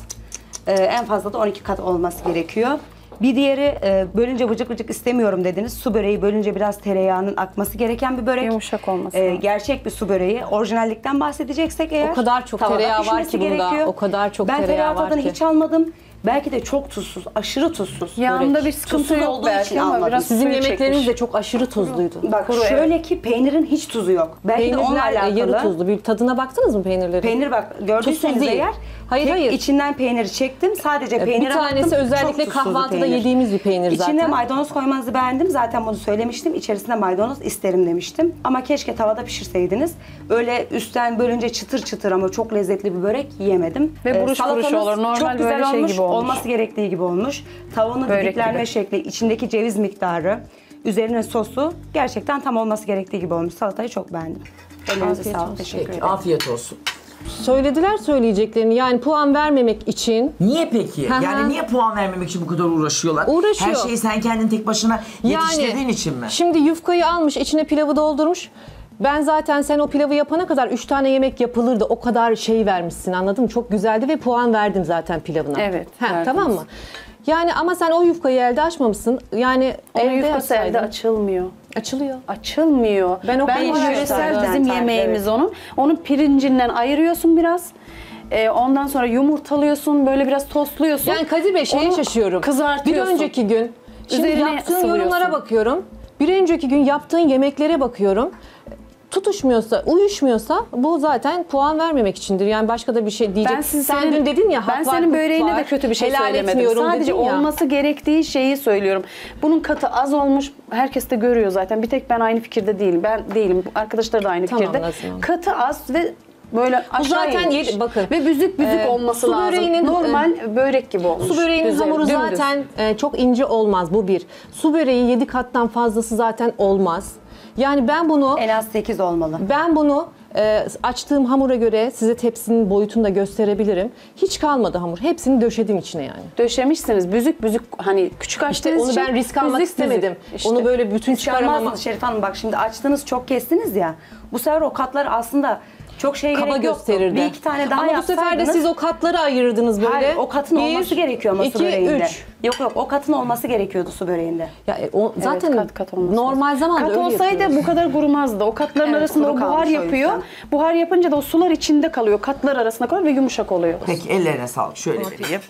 en fazla da 12 kat olması gerekiyor. Bir diğeri bölünce vıcık vıcık istemiyorum dediniz. Su böreği bölünce biraz tereyağının akması gereken bir börek. Yumuşak olması lazım. Gerçek bir su böreği. Orijinallikten bahsedeceksek eğer. O kadar çok tavada tereyağı var pişmesi ki bunda. gerekiyor. O kadar çok ben tereyağı var tadını ki. hiç almadım. Belki de çok tuzsuz, aşırı tuzsuz. Yağında börek. bir sıkıntı Tuzsuz yok olduğu belki için ama almadım. biraz Sizin suyu yemekleriniz çekmiş. de çok aşırı tuzluydu. Bak Kuru, şöyle ki peynirin hiç tuzu yok. Belki de onunla Peynirler alakalı. yarı tuzlu. Bir tadına baktınız mı peynirlerin? Peynir bak gördüyseniz Tuzsuz değil. eğer Hayır, hayır. içinden peyniri çektim. Sadece peynire Bir tanesi baktım. özellikle Çok tuzsuzdu kahvaltıda peynir. yediğimiz bir peynir zaten. İçine maydanoz koymanızı beğendim. Zaten bunu söylemiştim. İçerisinde maydanoz isterim demiştim. Ama keşke tavada pişirseydiniz. Öyle üstten bölünce çıtır çıtır ama çok lezzetli bir börek yiyemedim. Ve buruş buruş Salatamız olur. Normal çok güzel böyle şey olmuş. gibi olmuş. Olması gerektiği gibi olmuş. Tavanın Börek didiklenme gibi. şekli, içindeki ceviz miktarı, üzerine sosu gerçekten tam olması gerektiği gibi olmuş. Salatayı çok beğendim. Ellerinize Afiyet sağlık. olsun. Teşekkür Peki ederim. afiyet olsun. Söylediler söyleyeceklerini. Yani puan vermemek için. Niye peki? Hı hı. Yani niye puan vermemek için bu kadar uğraşıyorlar? Uğraşıyor. Her şeyi sen kendin tek başına yetiştirdiğin için mi? Şimdi yufkayı almış, içine pilavı doldurmuş. Ben zaten sen o pilavı yapana kadar 3 tane yemek yapılırdı. O kadar şey vermişsin, anladın mı? Çok güzeldi ve puan verdim zaten pilavına. Evet, verdiniz. Tamam mı? Yani ama sen o yufkayı elde açmamışsın. Yani Onun evde yufkası elde yapsaydın. açılmıyor. Açılıyor. Açılmıyor. Ben o yöresel zaten bizim tarif, yemeğimiz onun. Onun pirincinden ayırıyorsun biraz. Ondan sonra yumurtalıyorsun, böyle biraz tostluyorsun. Yani Kadir Bey şeye Onu şaşıyorum. Bir kızartıyorsun. önceki gün, şimdi Üzerine yaptığın sıvıyorsun. yorumlara bakıyorum. Bir önceki gün yaptığın yemeklere bakıyorum. Tutuşmuyorsa, uyuşmuyorsa bu zaten puan vermemek içindir. Yani başka da bir şey diyecek. Sen dün dedin ya, ben hak var, senin hukuk böreğine var, de kötü bir şey helal söylemedim. etmiyorum Sadece dedin ya. olması gerektiği şeyi söylüyorum. Bunun katı az olmuş. Herkes de görüyor zaten. Bir tek ben aynı fikirde değilim. Ben değilim. Arkadaşlar da aynı Tamam, fikirde. Nazım Hanım. Katı az ve böyle Bu aşağı zaten inmiş. bakın. Ve büzük olması su lazım. böreğinin, Normal börek gibi olmuş. Su böreğinin Düz, hamuru dümdüz. zaten çok ince olmaz, bu bir. Su böreği 7 kattan fazlası zaten olmaz. Yani ben bunu En az 8 olmalı. açtığım hamura göre size tepsinin boyutunu da gösterebilirim. Hiç kalmadı hamur. Hepsini döşedim içine yani. Döşemişsiniz. Büzük büzük hani küçük açtığınız Onu için ben risk almak büzük istemedim. büzük. İşte. Onu böyle bütün çıkaramama. Çıkaramazsınız Şerif Hanım, bak şimdi açtınız çok kestiniz ya. Bu sefer o katları aslında çok şeye Kaba gerek yoktu. gösterirdi. Bir iki tane daha ama bu sefer de yapsaydınız- siz o katları ayırırdınız böyle. Hayır, o katın olması gerekiyor ama su 2, böreğinde. 3. Yok o katın olması gerekiyordu su böreğinde. Ya, zaten Evet, kat olması normal lazım. zamanda kat öyle olsaydı yapıyoruz. bu kadar kurumazdı. O katların Evet, arasında kuru o buhar kalmış o yapıyor. yüzden. Buhar yapınca da o sular içinde kalıyor. Katlar arasında kalıyor ve yumuşak oluyor. Peki ellerine sağlık. Şöyle vereyim.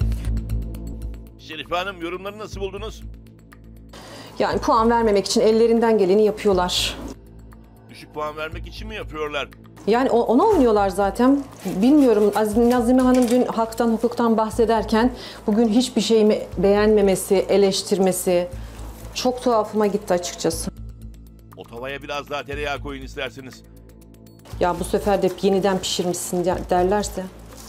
Şerife Hanım yorumları nasıl buldunuz? Yani puan vermemek için ellerinden geleni yapıyorlar. Düşük puan vermek için mi yapıyorlar? Yani ona oynuyorlar zaten. Bilmiyorum, Nazime Hanım dün haktan hukuktan bahsederken bugün hiçbir şeyimi beğenmemesi, eleştirmesi çok tuhafıma gitti açıkçası. O tavaya biraz daha tereyağı koyun isterseniz. Ya bu sefer de yeniden pişirmişsin derlerse.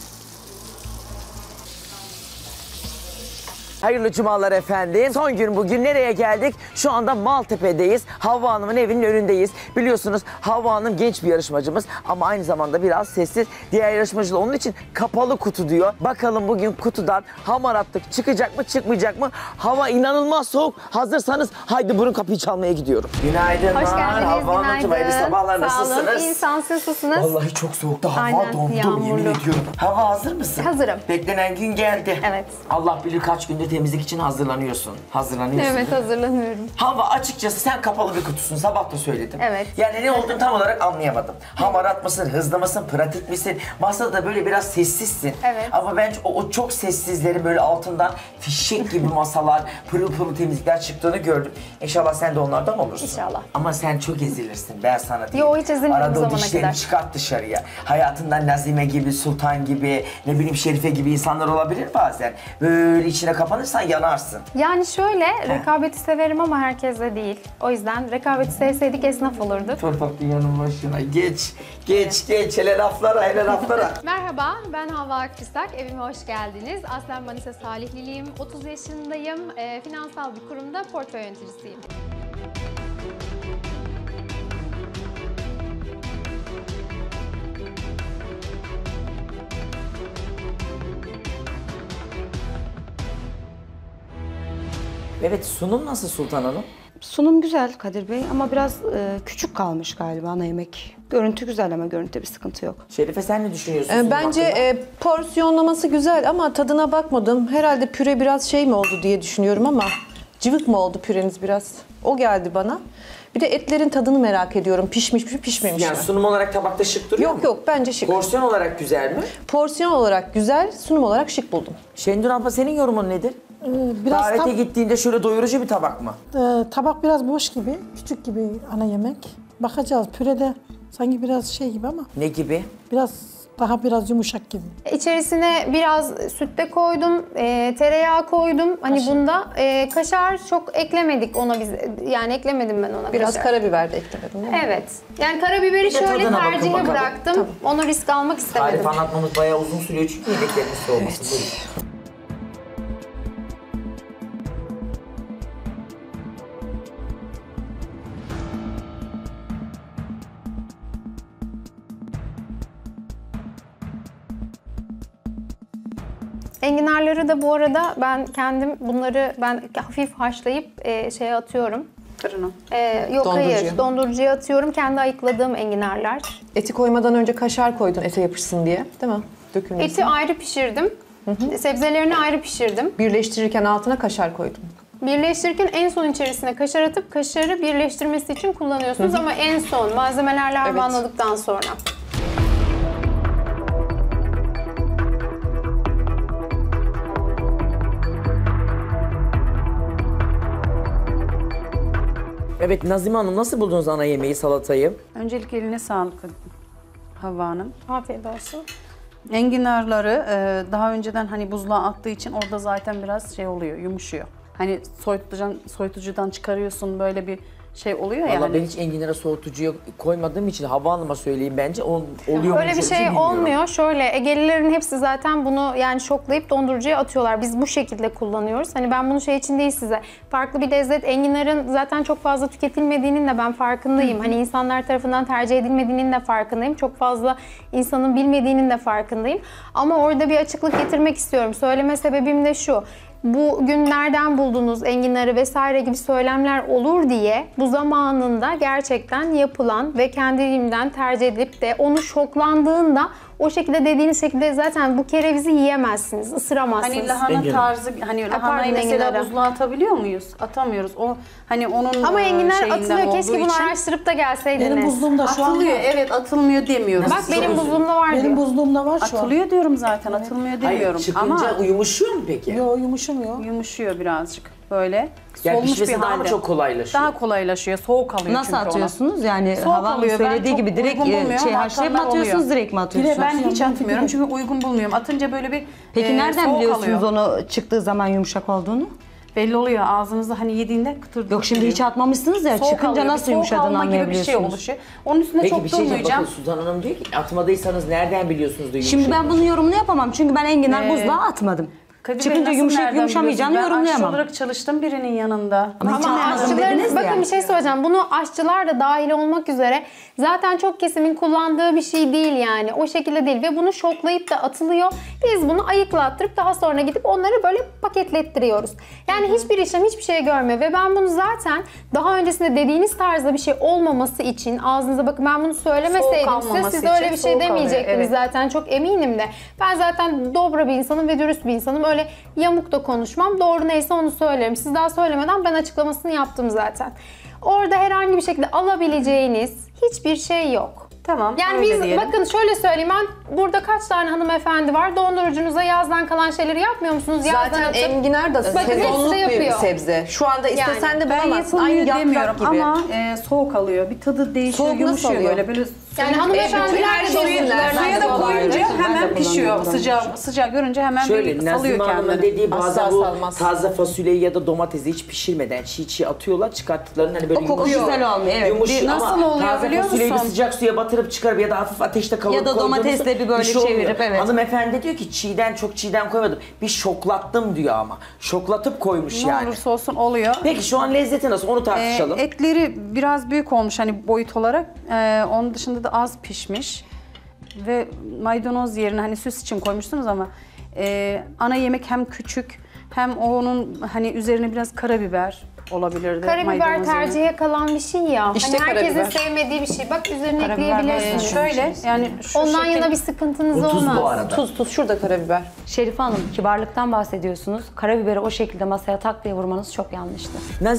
Hayırlı cumalar efendim. Son gün bugün nereye geldik? Şu anda Maltepe'deyiz. Havva Hanım'ın evinin önündeyiz. Biliyorsunuz Havva Hanım genç bir yarışmacımız ama aynı zamanda biraz sessiz. Diğer yarışmacılar onun için kapalı kutu diyor. Bakalım bugün kutudan hamaratlık çıkacak mı çıkmayacak mı? Hava inanılmaz soğuk. Hazırsanız haydi buyurun kapıyı çalmaya gidiyorum. Günaydınlar. Hoş geldiniz, Havva Hanımcığım, hayırlı sabahlar. Sağ Nasılsınız? olun, insan siz nasılsınız? Vallahi çok soğukta hava Aynen, dondu yağmurlu. yemin ediyorum. Hava hazır mısın? Hazırım. Beklenen gün geldi. Evet. Allah bilir kaç gündür temizlik için hazırlanıyorsun. Evet, hazırlanıyorum. Hava açıkçası sen kapalı bir kutusun. Sabah da söyledim. Evet. Yani ne olduğunu tam olarak anlayamadım. Hamarat mısın, hızlı mısın, pratik misin? Masada böyle biraz sessizsin. Evet. Ama bence o çok sessizlerin böyle altından fişek gibi masalar, pırıl pırıl temizlikler çıktığını gördüm. İnşallah sen de onlardan olursun. İnşallah. Ama sen çok ezilirsin. Ben sana diyeyim. Yo, hiç ezilmedim Arada bu o zamana dişlerini kadar. çıkart dışarıya. Hayatından Nazime gibi, Sultan gibi, ne bileyim Şerife gibi insanlar olabilir bazen. Böyle içine kapanırsan yanarsın. Yani şöyle, rekabeti severim ama herkesle değil. O yüzden rekabeti sevseydik esnaf olurduk. Torpak dünyanın başına. Geç. Hele laflara. Merhaba, ben Havva Akçısak. Evime hoş geldiniz. Aslen Manisa Salihliliyim. 30 yaşındayım. Finansal bir kurumda portföy yöneticisiyim. Evet, sunum nasıl Sultan Hanım? Sunum güzel Kadir Bey ama biraz küçük kalmış galiba ana yemek. Görüntü güzel ama görüntüde bir sıkıntı yok. Şerife sen ne düşünüyorsun? sunum Bence hakkında? porsiyonlaması güzel ama tadına bakmadım. Herhalde püre biraz şey mi oldu diye düşünüyorum ama cıvık mı oldu püreniz biraz? O geldi bana. Bir de etlerin tadını merak ediyorum. Pişmiş mi, pişmemiş Yani mi? sunum olarak tabakta şık duruyor mu? Yok bence şık. Porsiyon olarak güzel mi? Porsiyon olarak güzel, sunum olarak şık buldum. Şendur abla senin yorumun nedir? Biraz Davete gittiğinde şöyle doyurucu bir tabak mı? tabak biraz boş gibi, küçük gibi ana yemek. Bakacağız, pürede sanki biraz şey gibi ama Ne gibi? biraz yumuşak gibi. İçerisine biraz süt de koydum, tereyağı koydum. Hani bunda kaşar çok eklemedik ona biz. Yani eklemedim ben ona Biraz kaşar. karabiber de eklemedim değil mi? Evet. Yani karabiberi Bir de şöyle tadına bakın tercihe bakalım. bıraktım. Onu risk almak istemedim. Tarif anlatmamız bayağı uzun sürüyor çünkü yemeklerimiz soğuması. Buyurun. Enginarları da bu arada ben kendim bunları hafif haşlayıp şeye atıyorum. Fırına. Yok Dondurucuya. hayır, dondurucuya atıyorum. Kendi ayıkladığım enginarlar. Eti koymadan önce kaşar koydun ete yapışsın diye değil mi? Dökülmesin. Eti ayrı pişirdim. Sebzelerini ayrı pişirdim. Birleştirirken altına kaşar koydum. Birleştirirken en son içerisine kaşar atıp kaşarı birleştirmesi için kullanıyorsunuz ama en son malzemelerle harmanladıktan sonra. Evet Nazime Hanım nasıl buldunuz ana yemeği, salatayı? Öncelikle eline sağlık Havva Hanım. Afiyet olsun. Enginarları daha önceden hani buzluğa attığı için orada zaten biraz şey oluyor, yumuşuyor. Hani soyutucudan çıkarıyorsun böyle bir şey oluyor ya. Valla hani. ben hiç enginara soğutucuya koymadığım için Havva Hanım'a söyleyeyim bence oluyor mu? Öyle bir şey olmuyor. Şöyle Egelilerin hepsi zaten bunu yani şoklayıp dondurucuya atıyorlar. Biz bu şekilde kullanıyoruz. Hani ben bunu şey için değil size. Farklı bir lezzet. Enginarın zaten çok fazla tüketilmediğinin de ben farkındayım. Hani insanlar tarafından tercih edilmediğinin de farkındayım. Çok fazla insanın bilmediğinin de farkındayım. Ama orada bir açıklık getirmek istiyorum. Söyleme sebebim de şu. Bugün nereden buldunuz enginarı vesaire gibi söylemler olur diye bu zamanında gerçekten yapılan ve kendiliğimden tercih edip de onu şoklandığında o şekilde dediğiniz şekilde zaten bu kerevizi yiyemezsiniz, ısıramazsınız. Hani lahana tarzı, hani lahanayı mesela enginarı. buzluğa atabiliyor muyuz? Atamıyoruz. O hani onun Ama enginar şeyinden atılıyor. Keşke olduğu bunu için araştırıp da gelseydiniz. Benim buzluğumda şu an atılıyor. Evet atılmıyor demiyoruz. Bak benim buzluğumda var Benim diyor. buzluğumda var şu an. Atılıyor diyorum zaten. Atılmıyor demiyorum. Hayır, çıkınca Ama yumuşuyor mu peki? Yo, yumuşamıyor. yumuşuyor birazcık böyle. Yani solmuş pişmesi bir daha mı halde. çok kolaylaşıyor? Daha kolaylaşıyor. Soğuk alıyor Nasıl çünkü ona. atıyorsunuz? Yani Soğuk Havva'nın alıyor. Ben söylediği çok gibi direkt uygun bulmuyorum ama haşlayıp mı atanlar atıyorsunuz, oluyor. direkt mi atıyorsunuz? Ben hiç atmıyorum çünkü uygun bulmuyorum. Atınca böyle bir Peki nereden soğuk biliyorsunuz alıyor. onu çıktığı zaman yumuşak olduğunu? Belli oluyor ağzınızda hani yediğinde kıtır. Yok şimdi hiç atmamışsınız ya, Soğuk çıkınca alıyor, bir nasıl soğuk yumuşadığını alma gibi bir şey anlayabiliyorsunuz. oluşuyor. Onun üstüne Peki çok bir şey diyeceğim. durmayacağım. Bakın Sultan Hanım diyor ki atmadıysanız nereden biliyorsunuz diyor. Şimdi ben bunun yorumunu yapamam çünkü ben enginar buzluğa atmadım. Kadir Bey, Çıkınca nasıl yumuşayıp nereden yumuşamayacağını biliyorsunuz? Ben aşçı yorumlayamam. olarak çalıştım birinin yanında. Ama hiç Ama atmadım dediniz aşçıların, bakın ya. bir şey söyleyeceğim. Bunu aşçılar da dahil olmak üzere zaten çok kesimin kullandığı bir şey değil yani. O şekilde değil ve bunu şoklayıp da atılıyor. Biz bunu ayıklattırıp daha sonra gidip onları böyle paketlettiriyoruz. Yani hiçbir işlem hiçbir şey görmüyor ve ben bunu zaten daha öncesinde dediğiniz tarzda bir şey olmaması için ağzınıza bakın ben bunu söylemeseydim Soğuk size almaması siz de öyle için bir şey soğuk alıyor, demeyecektiniz evet. zaten çok eminim de. Ben zaten dobra bir insanım ve dürüst bir insanım. Öyle yamuk da konuşmam. Doğru neyse onu söylerim. Siz daha söylemeden ben açıklamasını yaptım zaten. Orada herhangi bir şekilde alabileceğiniz hiçbir şey yok. Tamam. Yani öyle biz diyelim. bakın şöyle söyleyeyim, ben burada kaç tane hanımefendi var, dondurucunuza yazdan kalan şeyleri yapmıyor musunuz? Zaten Yazdan atıp- enginar da Bakın sezonluk hepsi de bir yapıyor. sebze. Şu anda istesen de Ben bulamazsın. yapılmıyor Aynı yaprak demiyorum gibi. ama soğuk alıyor. Bir tadı değişiyor, Soğuk nasıl yumuşuyor oluyor? böyle. Yani hanımefendiler her de şeyi dondurucularına Suya da atıyorlar. koyunca Ben de hemen pişiyor. kullanıyorum. Sıcak görünce hemen Şöyle bir salıyor Nazım Hanım'ın kendini. dediği bazen Asla bu salmaz. taze fasulyeyi ya da domatesi hiç pişirmeden çiğ atıyorlar. Çıkarttıklarını hani böyle O koku güzel olmuyor, evet. Yumuşuyor Nasıl ama oluyor taze biliyor fasulyeyi bir musun? sıcak suya batırıp çıkarıp ya da hafif ateşte kavurup Ya da domatesle koyduğunuzda bir böyle şey olmuyor. çevirip, evet. Hanımefendi diyor ki çiğden koymadım. Bir şoklattım diyor ama. Şoklatıp koymuş Ne yani. olursa olsun oluyor. Peki şu an lezzeti nasıl onu tartışalım. Etleri biraz büyük olmuş hani boyut olarak. Onun dışında da az pişmiş. Ve maydanoz yerine hani süs için koymuştunuz ama ana yemek hem küçük hem onun hani üzerine biraz karabiber olabilirdi. Karabiber maydanoz yerine. tercihe kalan bir şey ya. İşte hani herkesin karabiber. sevmediği bir şey. Bak üzerine Karabiber ekleyebilirsiniz. Şöyle yani şu Ondan şekil- yana bir sıkıntınız Bu tuz olmaz. bu arada. Tuz şurada karabiber. Şerife Hanım, kibarlıktan bahsediyorsunuz. Karabiberi o şekilde masaya tak diye vurmanız çok yanlıştı.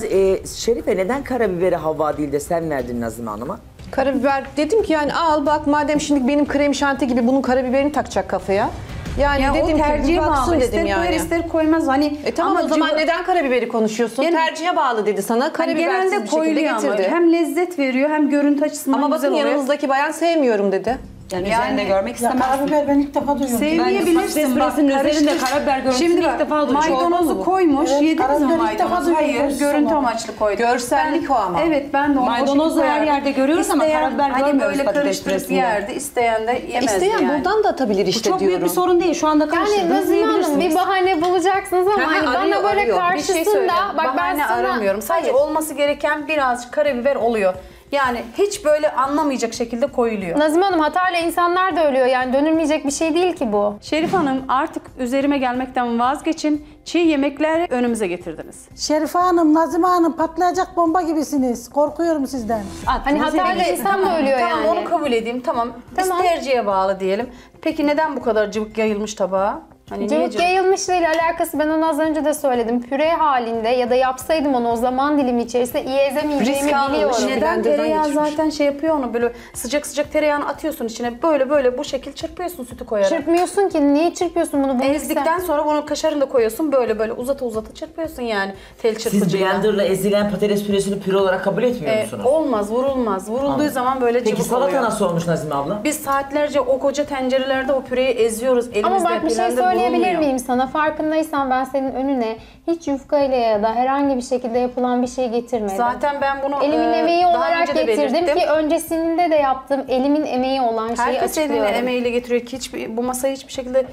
Şerife neden karabiberi Havva değil de sen verdin Nazım Hanım'a? Karabiber dedim ki yani al bak madem şimdi benim krem şanti gibi bunun karabiberini takacak kafaya. Yani Ya dedim o ki tercihe bir baksın bağlı. dedim İster yani. koyar ister koymaz. Hani Tamam ama o zaman civa- neden karabiberi konuşuyorsun? Yani- Tercihe bağlı dedi sana. Hani Karabibersiz genelde bir şekilde koyuluyor ama getirdi. hem lezzet veriyor hem görüntü açısından Ama güzel bakın oluyor. yanınızdaki bayan sevmiyorum dedi. Yani üzerinde görmek Ya istemezdim. karabiber ben ilk defa duyuyorum. Sevmeyebilirsin bak. Patates püresinin üzerinde karabiber görüntüsünü Şimdi ilk bak, defa duyuyorum. maydanozu koymuş. Evet, Yediniz mi karabiber ilk defa maydanoz? duyuyorum. Hayır, görüntü Sonra. amaçlı koydum. Görsellik o ama. Evet ben de onu Maydanozu o şekilde her koyardım. yerde görüyoruz ama İsteyen, karabiber hani görmüyoruz böyle patates karıştırıp püresinde. yerdi. İsteyen de yemezdi İsteyen yani. buradan da atabilir Bu işte çok diyorum. büyük bir sorun değil. Şu anda Yani karıştırdınız Nazım Hanım bir yiyebilirsiniz. bahane bulacaksınız ama Hemen hani bana arıyor, böyle arıyor. Bir şey söyle. karşısında bak ben Bahane sana aramıyorum. Sadece olması gereken birazcık karabiber oluyor. Yani hiç böyle anlamayacak şekilde koyuluyor. Nazım Hanım hatayla insanlar da ölüyor yani dönülmeyecek bir şey değil ki bu. Şerif Hanım artık üzerime gelmekten vazgeçin. Çiğ yemekleri önümüze getirdiniz. Şerife Hanım, Nazime Hanım patlayacak bomba gibisiniz. Korkuyorum sizden. Hani hatayla insan da ölüyor Tamam yani. onu kabul edeyim. Tamam. Tamam. Biz tercihe bağlı diyelim. Peki neden bu kadar cıvık yayılmış tabağa? Hani niye Cıvık yayılmışla ile alakası ben onu az önce de söyledim. Püre halinde ya da yapsaydım onu o zaman dilimi içerisinde iyi ezemeyeceğimi Risk almamış. biliyorum. Neden? Neden Blender'dan tereyağı geçmiş. zaten şey yapıyor onu böyle sıcak sıcak tereyağını atıyorsun içine böyle bu şekil çırpıyorsun sütü koyarak. Çırpmıyorsun ki. Niye çırpıyorsun bunu? Ezdikten sonra bunu kaşarını da koyuyorsun böyle uzata çırpıyorsun yani tel Siz çırpıcıyla. blenderla ezilen patates püresini püre olarak kabul etmiyor musunuz? Olmaz vurulmaz. Vurulduğu zaman böyle Peki cıvık salata oluyor. nasıl olmuş Nazime abla? Biz saatlerce o koca tencerelerde o püreyi eziyoruz elimizde. Ama bak bir şey blender söyleyebilir vurulmuyor. miyim sana? Farkındaysan ben senin önüne hiç yufkayla ya da herhangi bir şekilde yapılan bir şey getirmedim. Zaten ben bunu Elimin emeği daha olarak önce de getirdim belirttim. ki öncesinde de yaptım. Elimin emeği olan şeyi Herkes elini açıklıyorum. emeğiyle getiriyor ki bu masaya hiçbir şekilde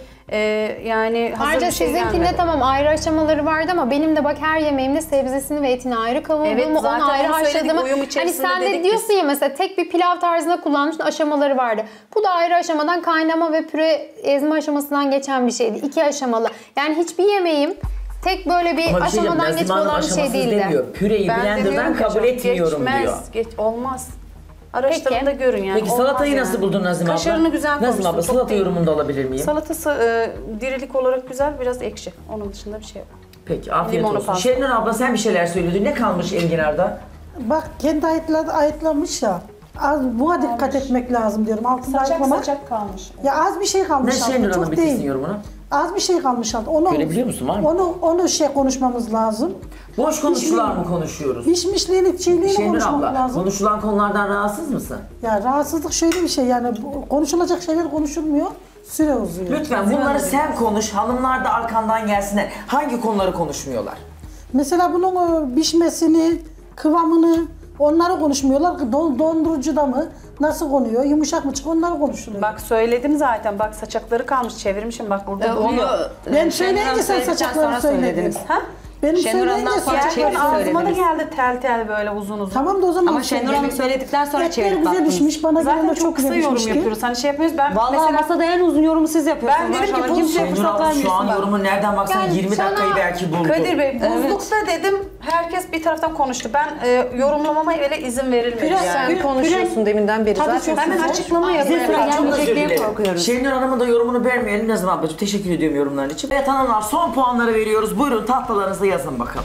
yani hazır Ayrıca bir şey sizinkinde gelmedi. tamam ayrı aşamaları vardı ama benim de bak her yemeğimde sebzesini ve etini ayrı kavurduğumu, Evet, zaten onu ayrı onu söyledik, haşladığımı. uyum Hani içerisinde sen de dedik diyorsun ya mesela tek bir pilav tarzında kullanmışsın aşamaları vardı. Bu da ayrı aşamadan kaynama ve püre ezme aşamasından geçen bir şeydi. 2 aşamalı. Yani hiçbir yemeğim tek böyle bir Ama bir şey diyeceğim, aşamadan Nazime geçme Hanım olan bir şey aşamasız değildi. demiyor. Püreyi Ben blenderdan demiyorum ki kabul çok etmiyorum geçmez, diyor. Olmaz. Araştırın da görün yani. Peki salatayı olmaz nasıl yani. buldun Nazime abla? Kaşarını güzel Nazime koymuşsun, abla çok salata değil. yorumunu da alabilir miyim? Salatası dirilik olarak güzel, biraz ekşi. Onun dışında bir şey yok. Peki afiyet Limonu olsun. fazla. Şenur abla sen bir şeyler söylüyordun. Ne kalmış enginarda? Bak kendi ayıtlamış ya. Az buna dikkat etmek lazım diyorum. Altında ayıtlamak. kalmış. Ya az bir şey Ne kalmış altında, Şenur Hanım çok bitirsin değil. yorumunu? Az bir şey kalmış altında. Onu, Görebiliyor musun, var mı? Onu konuşmamız lazım. Boş konuşular mı konuşuyoruz? Pişmişliğini, çiğliğini Şenur konuşmamız abla lazım. konuşulan konulardan rahatsız mısın? Ya rahatsızlık şöyle bir şey yani konuşulacak şeyler konuşulmuyor. Süre uzuyor. Lütfen bunları sen konuş. Hanımlar da arkandan gelsinler. Hangi konuları konuşmuyorlar? Mesela bunun pişmesini, kıvamını onları konuşmuyorlar. Dondurucuda mı? Nasıl konuyor? Yumuşak mı çıkıyor? Onları konuşuluyor. Bak söyledim zaten. Bak saçakları kalmış. Çevirmişim bak burada. Ben söyleyince sen saçakları söyledin. Ha? Benim Şenur Hanım'dan söyleyince sonra saçakları çevirip Ağzıma da söylediniz. geldi tel böyle uzun uzun. Tamam da o zaman Ama Şenur Hanım söyledikten sonra Etler çevirip güzel baktınız. pişmiş. Bana Zaten göre çok kısa güzel yorum pişmiş ki. yapıyoruz. Hani şey yapıyoruz. Ben Vallahi mesela masada en uzun yorumu siz yapıyorsunuz. Ben dedim ki Maşallah bu kimseye Şenur fırsat abla şu vermiyorsun an bak. yorumu nereden baksan Yani 20 dakikayı sana- belki buldu. Kadir Bey buzlukta dedim Herkes bir taraftan konuştu. Ben yorumlamama öyle izin verilmedi yani. Sen konuşuyorsun deminden beri zaten. Hemen açıklama yapıyorum. Çok özür dilerim. Şenur Hanım'ın da yorumunu vermeyelim Nazım ablacığım. Teşekkür ediyorum yorumların için. Evet hanımlar son puanları veriyoruz. Buyurun tahtalarınızda yazın bakalım.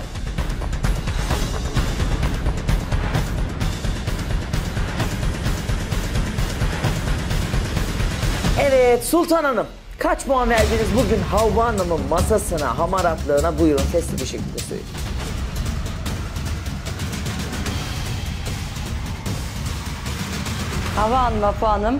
Evet Sultan Hanım. Kaç puan verdiniz bugün Havva Hanım'ın masasına, hamaratlığına? Buyurun sesli bir şekilde söyleyin. Hava Hanım'a puanım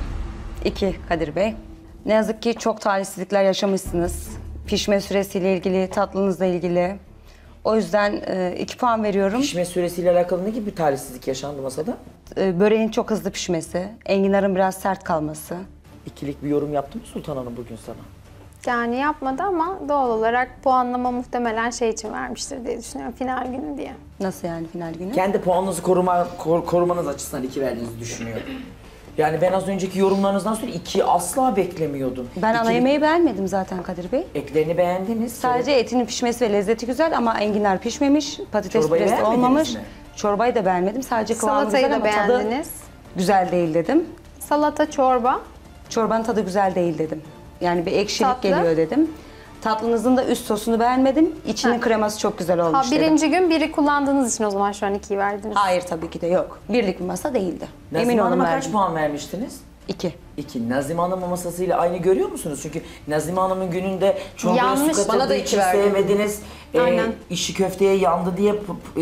2 Kadir Bey. Ne yazık ki çok talihsizlikler yaşamışsınız. Pişme süresiyle ilgili, tatlınızla ilgili. O yüzden 2 puan veriyorum. Pişme süresiyle alakalı ne gibi bir talihsizlik yaşandı masada? Böreğin çok hızlı pişmesi, enginarın biraz sert kalması. İkilik bir yorum yaptı mı Sultan Hanım bugün sana? Yani yapmadı ama doğal olarak puanlama muhtemelen şey için vermiştir diye düşünüyorum. Final günü diye. Nasıl yani final günü? Kendi puanınızı korumanız açısından 2 verdiğinizi düşünüyorum. Yani ben az önceki yorumlarınızdan sonra 2'yi asla beklemiyordum. Ben ana İki- yemeği beğenmedim zaten Kadir Bey. Eklerini beğendiniz. Sadece etinin pişmesi ve lezzeti güzel ama enginar pişmemiş, patates Çorbayı püresi beğenmediniz olmamış. mi? Çorbayı da beğenmedim. Sadece kıvamı Salatayı güzel da ama tadı beğendiniz. güzel değil dedim. Salata, çorba. Çorbanın tadı güzel değil dedim. Yani bir ekşilik Tatlı. geliyor dedim. Tatlınızın da üst sosunu beğenmedim. İçinin kreması çok güzel olmuş Ha, dedim. birinci gün biri kullandığınız için o zaman şu an 2'yi verdiniz. Hayır tabii ki de yok. Birlik bir masa değildi. Nazım Emin olun Hanım'a kaç verdim. puan vermiştiniz? 2. 2. Nazım Hanım'ın masasıyla aynı görüyor musunuz? Çünkü Nazım Hanım'ın gününde çorbaya Yanlış, su bana da katıldığı 2 için verdi. sevmediniz. Aynen. İşi köfteye yandı diye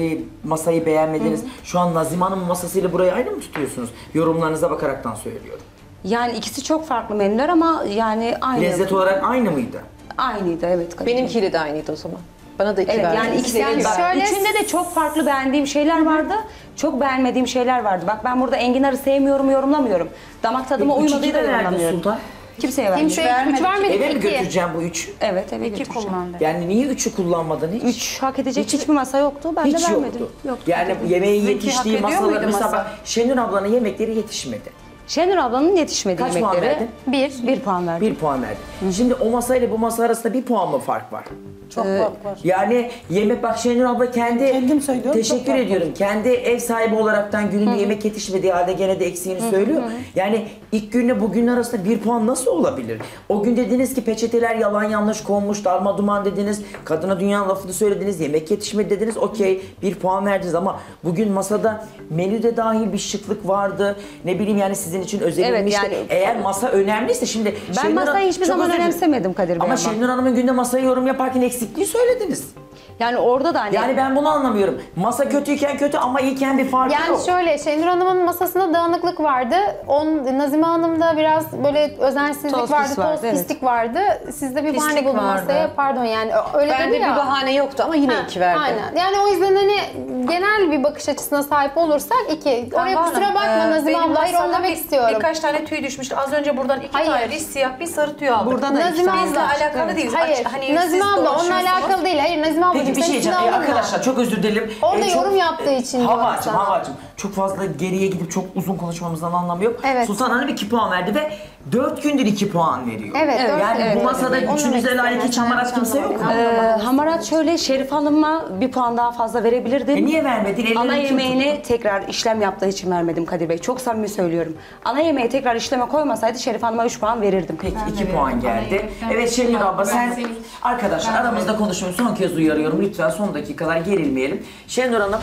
masayı beğenmediniz. Şu an Nazım Hanım'ın masasıyla burayı aynı mı tutuyorsunuz? Yorumlarınıza bakaraktan söylüyorum. Yani ikisi çok farklı menüler ama yani aynı. Lezzet olarak aynı mıydı? Aynıydı evet. Kadir Bey. Benimkiyle de aynıydı o zaman. Bana da 2 Evet verdi. yani ikisi Yani bak, şöyle- üçünde de çok farklı beğendiğim şeyler vardı. Çok beğenmediğim şeyler vardı. Bak ben burada enginarı sevmiyorum, yorumlamıyorum. Damak tadıma Üçü uymadığı da kime verdin yorumlamıyorum. Sultan? Kimseye vermedim. Kimseye 3 vermedik, Eve mi 2. götüreceğim bu 3'ü? Evet eve 2 götüreceğim. kullandı. Yani niye 3'ü kullanmadın hiç? 3 hak edecek hiçbir masa yoktu. Ben Hiç de vermedim. yoktu. Yani yemeğin Sizinki yetiştiği hak ediyor masalar muydu mesela masa? bak Şenur ablanın yemekleri yetişmedi. Şenur ablanın yetişmediği Kaç puan yemekleri. verdin? 1 puan verdim. 1 puan verdin. Şimdi o masayla bu masa arasında 1 puan mı fark var? Çok fark var. Yani yemek bak Şenur abla Kendim söylüyorum, çok Teşekkür fark ediyorum. Kendi ev sahibi olaraktan gününde yemek yetişmediği halde gene de eksiğini söylüyor. Yani ilk günle bugün arasında 1 puan nasıl olabilir? O gün dediniz ki peçeteler yalan yanlış konmuş, darma duman dediniz. Kadına dünya lafını söylediniz, yemek yetişmedi dediniz. Okey 1 puan verdiniz ama bugün masada menüde dahil bir şıklık vardı. Ne bileyim yani sizin için özenilmişti. Evet, yani- Eğer masa önemliyse şimdi Ben Şenur masayı Hanım- hiçbir çok zaman özür dilerim. önemsemedim Kadir Bey Ama ama. Şenur Hanım'ın günde masayı yorum yaparken eksikliği söylediniz. Yani orada da hani Yani ben bunu anlamıyorum. Masa kötüyken kötü ama iyiyken bir farkı Yani yok. şöyle Şenur Hanım'ın masasında dağınıklık vardı. Nazime Hanım'da biraz böyle özensizlik Toz vardı, pis vardı, toz evet. pislik vardı. Sizde bir bahane Pislik buldum vardı. masaya. Pardon yani öyle Bende dedi bir ya. bahane yoktu ama yine Ha, 2 verdi. Aynen. Yani o yüzden hani genel bir bakış açısına sahip olursak 2. Oraya Havva kusura Hanım, bakma Nazime benim abla. Hayır onu masama demek istiyorum. Birkaç tane tüy düşmüştü. Az önce buradan 2 Hayır. tane bir siyah bir sarı tüy aldık. Buradan da iki Nazime tane Bizle abla. alakalı değil. Hayır. Hani Nazime siz abla onunla dolaşıyorsunuz. alakalı değil. Hayır Nazime ablacığım Peki bir sen şey içine diyeceğim. alınma. Arkadaşlar çok özür dilerim. Orada çok- yorum yaptığı için diyorum Havacım, sana. Havacım. Çok fazla geriye gidip çok uzun konuşmamızdan anlamı yok. Evet. Sultan Hanım 2 puan verdi ve 4 gündür 2 puan veriyor. Evet, dört Yani evet, bu masada evet. Onu üçünüzle demek layık hiç istedim. hamarat kimse yok mu? Hamarat şöyle Şerif Hanım'a 1 puan daha fazla verebilirdim. Niye vermedin? Ellerini Ana kim yemeğini tuttu? tekrar işlem yaptığı için vermedim Kadir Bey. Çok samimi söylüyorum. Ana yemeği tekrar işleme koymasaydı Şerif Hanım'a 3 puan verirdim. Peki 2 puan geldi. Evet Şenur abla sen arkadaşlar aramızda konuşuyoruz. Son kez uyarıyorum. Lütfen son dakikalar gerilmeyelim. Şenur Hanım.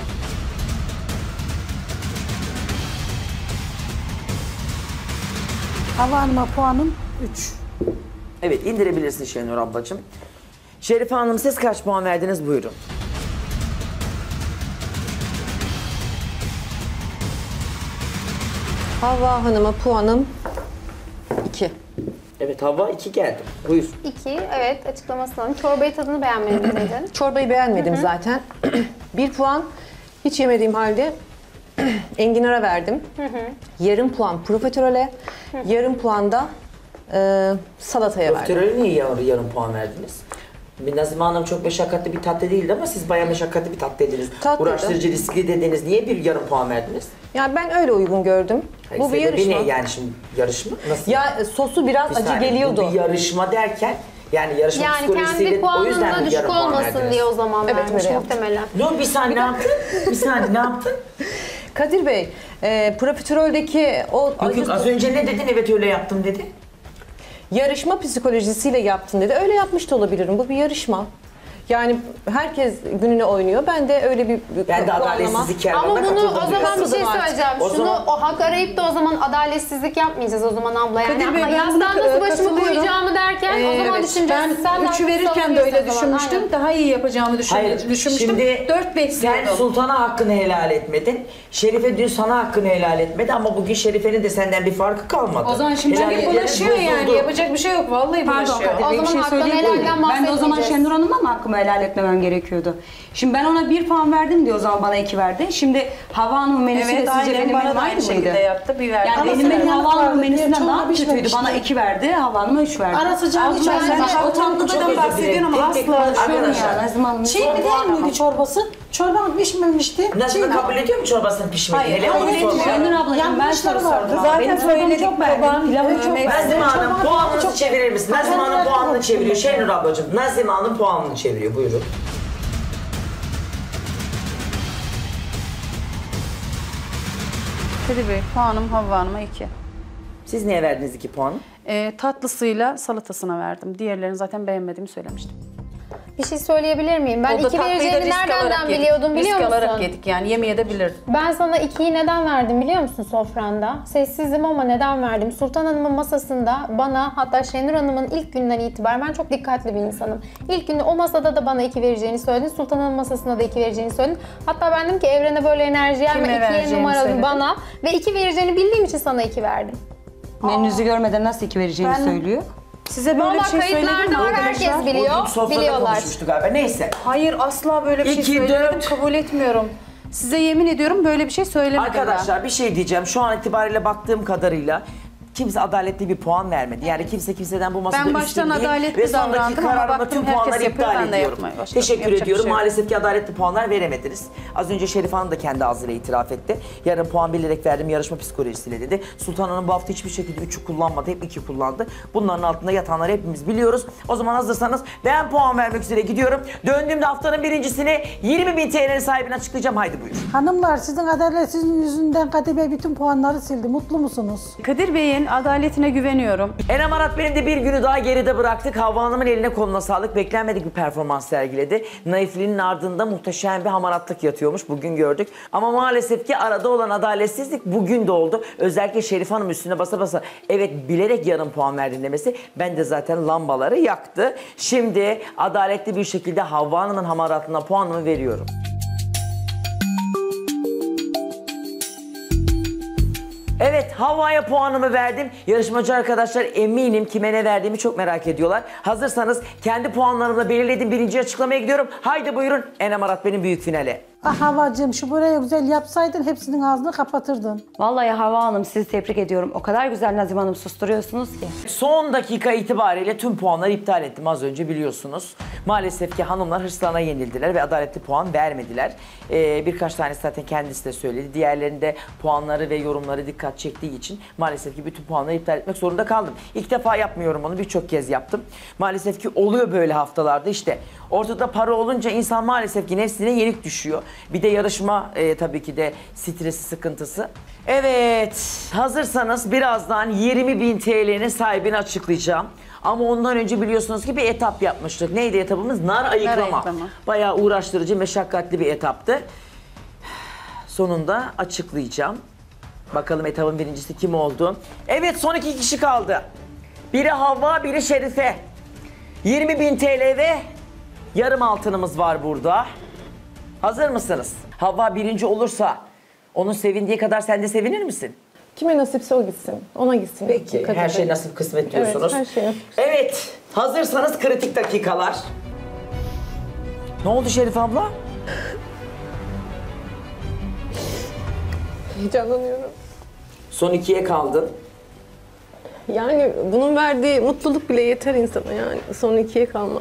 Hava Hanım'a puanım 3. Evet indirebilirsin Şenur ablacığım. Şerife Hanım siz kaç puan verdiniz buyurun. Havva Hanım'a puanım 2. Evet Havva 2 geldi. Buyur. 2. Evet açıklamasını alayım. Çorbayı tadını beğenmedin dedin. Çorbayı beğenmedim zaten. 1 puan hiç yemediğim halde enginara verdim. Yarım puan profiterole, yarım puan da salataya verdim. Profiterolü niye yarım puan verdiniz? Nazime Hanım çok meşakkatli bir tatlı değildi ama siz bayağı meşakkatli bir tatlı dediniz. Tatlıydı. Uğraştırıcı, riskli dediniz. Niye bir yarım puan verdiniz? Yani ben öyle uygun gördüm. Hayır, Bu bir sebebi yarışma. ne yani şimdi yarışma? Nasıl? Ya sosu biraz Bir acı saniye, geliyordu. Bu bir yarışma derken Yani yarışma Yani psikolojisiyle kendi o yüzden puanına mi düşük yarım puan olmasın verdiniz? diye o zaman Evet, vermiş öyle yaptım. muhtemelen. Dur bir saniye ne yaptın? Bir saniye ne yaptın? Kadir Bey, profiteroldeki o Yok az önce ne dedin? Evet öyle yaptım dedi. yarışma psikolojisiyle yaptın dedi. Öyle yapmış da olabilirim. Bu bir yarışma. Yani herkes gününe oynuyor. Ben de öyle bir Ben de puanlama- adaletsizlik yer Ama bana bunu katıldım o zaman bir diyorsun. şey Katıldım söyleyeceğim. O Şunu zaman- o hak arayıp da o zaman adaletsizlik yapmayacağız o zaman abla. Yani Kadir Bey, ben yastan buna nasıl başımı katılıyorum. koyacağımı derken o zaman Evet, düşüneceğiz. ben 3'ü verirken de öyle düşünmüştüm. Aynen. Daha iyi yapacağımı Hayır, düşünmüştüm. şimdi 4 sen bekliyordum. Sultan'a hakkını helal etmedin. Şerife dün sana hakkını helal etmedi ama bugün Şerife'nin de senden bir farkı kalmadı. O zaman şimdi Helallikleriniz bulaşıyor yani. bozuldu. Yapacak bir şey yok. Vallahi Pardon bulaşıyor. Kadir O Bey, bir zaman şey hakkını söyleyeyim mi? helalden Ben de o zaman bahsetmeyeceğiz. Şenur Hanım'a mı hakkımı helal etmemem gerekiyordu? Şimdi ben ona 1 puan verdim diye o zaman bana 2 verdi. Şimdi Hava Hanım'ın menüsü de Evet, sizce aynen. benim Bana menüm da aynı aynı mıydı? şekilde yaptı. Bir verdi. Yani Ama benim menüm senin Hava yanık Hanım'ın vardı diye menüsünden çoğuna daha kötüydü. pişmemişti. Bana 2 verdi, Hava Hanım'a 3 verdi. Ara sıcağını Abla, içeride. sen o tatlıdan bahsediyorsun ama Tek tek- asla Arkadaşlar, Ya Nazım Hanım. Çiğ mi değil miydi çorbası? Çorban pişmemişti. Nazım'ı Çiğ- kabul ediyor mu çorbasının pişmediğini? Hayır, Hele kabul onu etmiyor. sorma. Şenur ablacığım ben Yanlışları soru vardı. sordum. Zaten Benim çorbamı söyledik, çok beğendim. babam, Pilavı çok mevsim- beğendim. Nazım Hanım Çorbana puanınızı çok- çevirir misin? Nazım Ben Hanım puanını yaptım. çeviriyor. Şenur ablacığım Nazım Hanım puanını çeviriyor. Buyurun. Kadir Bey, puanım Havva Hanım'a 2. Siz niye verdiniz 2 puanı? Tatlısıyla salatasına verdim. Diğerlerini zaten beğenmediğimi söylemiştim. Bir şey söyleyebilir miyim? Ben O da 2 tatlıyı da vereceğini risk nereden alarak yedik. biliyordum biliyor Risk alarak musun? yedik yani yemeyebilirdim. Ben sana 2'yi neden verdim biliyor musun sofranda? Sessizim ama neden verdim? Sultan Hanım'ın masasında bana, hatta Şenur Hanım'ın ilk günden itibaren, ben çok dikkatli bir insanım. İlk günde o masada da bana 2 vereceğini söyledin. Sultan Hanım'ın masasında da 2 vereceğini söyledin. Hatta ben dedim ki evrene böyle enerji gelme, Kime 2'ye vereceğini numaralı söyledin? bana. Ve 2 vereceğini bildiğim için sana 2 verdim. Menünüzü görmeden nasıl 2 vereceğini söylüyor. Size böyle Valla bir şey söyledim mi kayıtlarda var, arkadaşlar? herkes biliyor. Bugün sofrada Biliyorlar. konuşmuştuk galiba. Neyse. Hayır, asla böyle bir şey 2, söylemedim. 4. Kabul etmiyorum. Size yemin ediyorum böyle bir şey söylemedim Arkadaşlar bir şey diyeceğim. Şu an itibariyle baktığım kadarıyla kimse adaletli bir puan vermedi. Yani kimse kimseden bu masada Ben üstün baştan değil. adaletli Ve son davrandım dakika ama kararımda baktım tüm herkes puanları yapıyor, iptal ben de ediyorum. yapmaya başladım. Teşekkür Yapacak bir ediyorum. şey yok. Maalesef ki adaletli puanlar veremediniz. Az önce Şerif Hanım da kendi ağzıyla itiraf etti. Yarın puan bilerek verdim yarışma psikolojisiyle dedi. Sultan Hanım bu hafta hiçbir şekilde 3'ü kullanmadı. Hep 2 kullandı. Bunların altında yatanları hepimiz biliyoruz. O zaman hazırsanız ben puan vermek üzere gidiyorum. Döndüğümde haftanın birincisini 20.000 TL'nin sahibini açıklayacağım. Haydi buyur. Hanımlar sizin adaletsizliğin yüzünden Kadir Bey bütün puanları sildi. Mutlu musunuz? Kadir Bey'in adaletine güveniyorum. Enem Arat benim de bir günü daha geride bıraktık. Havva Hanım'ın eline koluna sağlık. Beklenmedik bir performans sergiledi. Naifliğinin ardında muhteşem bir hamaratlık yatıyormuş. Bugün gördük. Ama maalesef ki arada olan adaletsizlik bugün de oldu. Özellikle Şerif Hanım üstüne basa basa evet bilerek yarım puan verdin demesi ben de zaten lambaları yaktı. Şimdi adaletli bir şekilde Havva Hanım'ın hamaratlığına puanımı veriyorum. Evet, Havva'ya puanımı verdim. Yarışmacı arkadaşlar eminim kime ne verdiğimi çok merak ediyorlar. Hazırsanız kendi puanlarımla belirledim. Birinci açıklamaya gidiyorum. Haydi buyurun Enem Arat benim büyük finale. Ah Havacığım şu böreği güzel yapsaydın hepsinin ağzını kapatırdın. Vallahi Hava Hanım sizi tebrik ediyorum. O kadar güzel Nazım Hanım susturuyorsunuz ki. Son dakika itibariyle tüm puanları iptal ettim az önce biliyorsunuz. Maalesef ki hanımlar hırslarına yenildiler ve adaletli puan vermediler. Birkaç tanesi zaten kendisi de söyledi. Diğerlerinde puanları ve yorumları dikkat çektiği için maalesef ki bütün puanları iptal etmek zorunda kaldım. İlk defa yapmıyorum onu, birçok kez yaptım. Maalesef ki oluyor böyle haftalarda işte. Ortada para olunca insan maalesef ki nefsine yenik düşüyor. Bir de yarışma tabii ki de stresi, sıkıntısı. Evet, hazırsanız birazdan 20.000 TL'nin sahibini açıklayacağım. Ama ondan önce biliyorsunuz ki bir etap yapmıştık. Neydi etapımız? Nar ayıklama. ayıklama. Bayağı uğraştırıcı, meşakkatli bir etaptı. Sonunda açıklayacağım. Bakalım etapın birincisi kim oldu? Evet, son 2 kişi kaldı. Biri Havva, biri Şerife. 20.000 TL ve yarım altınımız var burada. Hazır mısınız? Havva birinci olursa onun sevindiği kadar sen de sevinir misin? Kime nasipse o gitsin. Ona gitsin. Peki, Kadir her şey Bey. nasip kısmet diyorsunuz. Evet, her şey nasip. Evet, hazırsanız kritik dakikalar. Ne oldu Şerif abla? Heyecanlanıyorum. Son 2'ye kaldın. Yani bunun verdiği mutluluk bile yeter insana yani. Son 2'ye kalmak.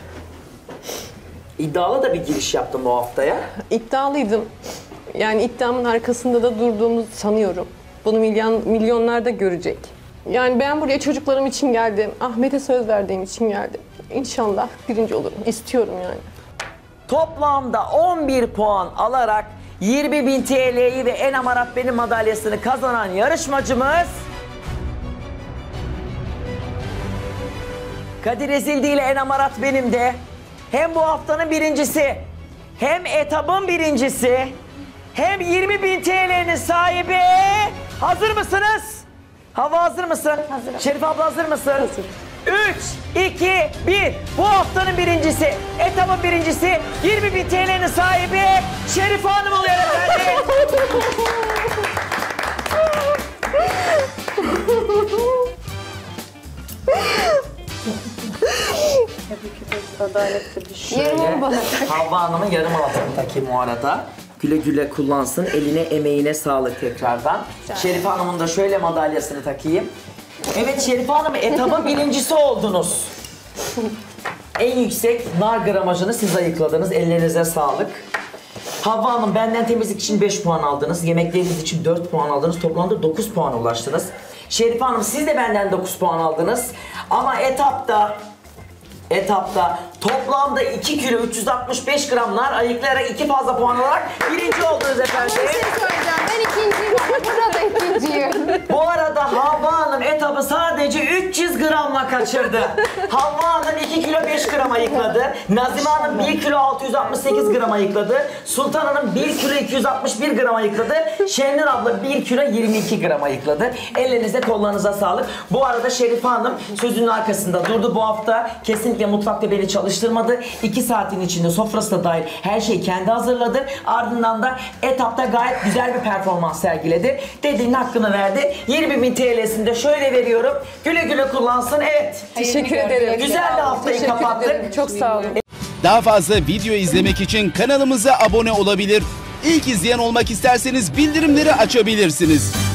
İddialı da bir giriş yaptım bu haftaya. İddialıydım. Yani iddiamın arkasında da durduğumu sanıyorum. Bunu milyonlar da görecek. Yani ben buraya çocuklarım için geldim. Ahmet'e söz verdiğim için geldim. İnşallah birinci olurum. İstiyorum yani. Toplamda 11 puan alarak 20.000 TL'yi ve En Amarat Benim madalyasını kazanan yarışmacımız Kadir Ezildi ile En Amarat Benim de hem bu haftanın birincisi, hem etabın birincisi, hem 20.000 TL'nin sahibi. Hazır mısınız? Hava hazır mısın? Hazırım. Şerife abla hazır mısın? Hazır. 3, 2, 1. Bu haftanın birincisi, etabın birincisi, 20.000 TL'nin sahibi Şerife Hanım oluyor efendim. Yarım bana. Havva Hanım'ın yarım altını takayım o arada. Güle güle kullansın. Eline emeğine sağlık tekrardan. Şerife Hanım'ın da şöyle madalyasını takayım. Evet Şerife Hanım, etabın birincisi oldunuz. En yüksek nar gramajını siz ayıkladınız. Ellerinize sağlık. Havva Hanım, benden temizlik için 5 puan aldınız. Yemekleriniz için 4 puan aldınız. Toplamda 9 puan ulaştınız. Şerife Hanım, siz de benden 9 puan aldınız. Ama etapta toplamda 2 kilo 365 gram nar ayıklayarak 2 fazla puan alarak birinci oldunuz efendim. Bir şey söyleyeceğim. Ben ikinciyim ama burada ikinciyim. Bu arada Havva Hanım etabı sadece 300 gramla kaçırdı. Havva Hanım 2 kilo 5 gram ayıkladı. Nazime Hanım 1 kilo 668 gram ayıkladı. Sultan Hanım 1 kilo 261 gram ayıkladı. Şenur abla 1 kilo 22 gram ayıkladı. Ellerinize kollarınıza sağlık. Bu arada Şerife Hanım sözünün arkasında durdu. Bu hafta kesinlikle mutfakta beni çalıştırmadı. 2 saatin içinde sofrası da dahil her şeyi kendi hazırladı. Ardından da etapta gayet güzel bir performans sergiledi. Dediğinin hakkını verdi. 20.000 TL'sini de şöyle veriyorum. Güle güle kullansın. Evet. Teşekkür ederim. Güzel bir haftayı kapattık. Çok sağ olun. Daha fazla video izlemek için kanalımıza abone olabilir. İlk izleyen olmak isterseniz bildirimleri açabilirsiniz.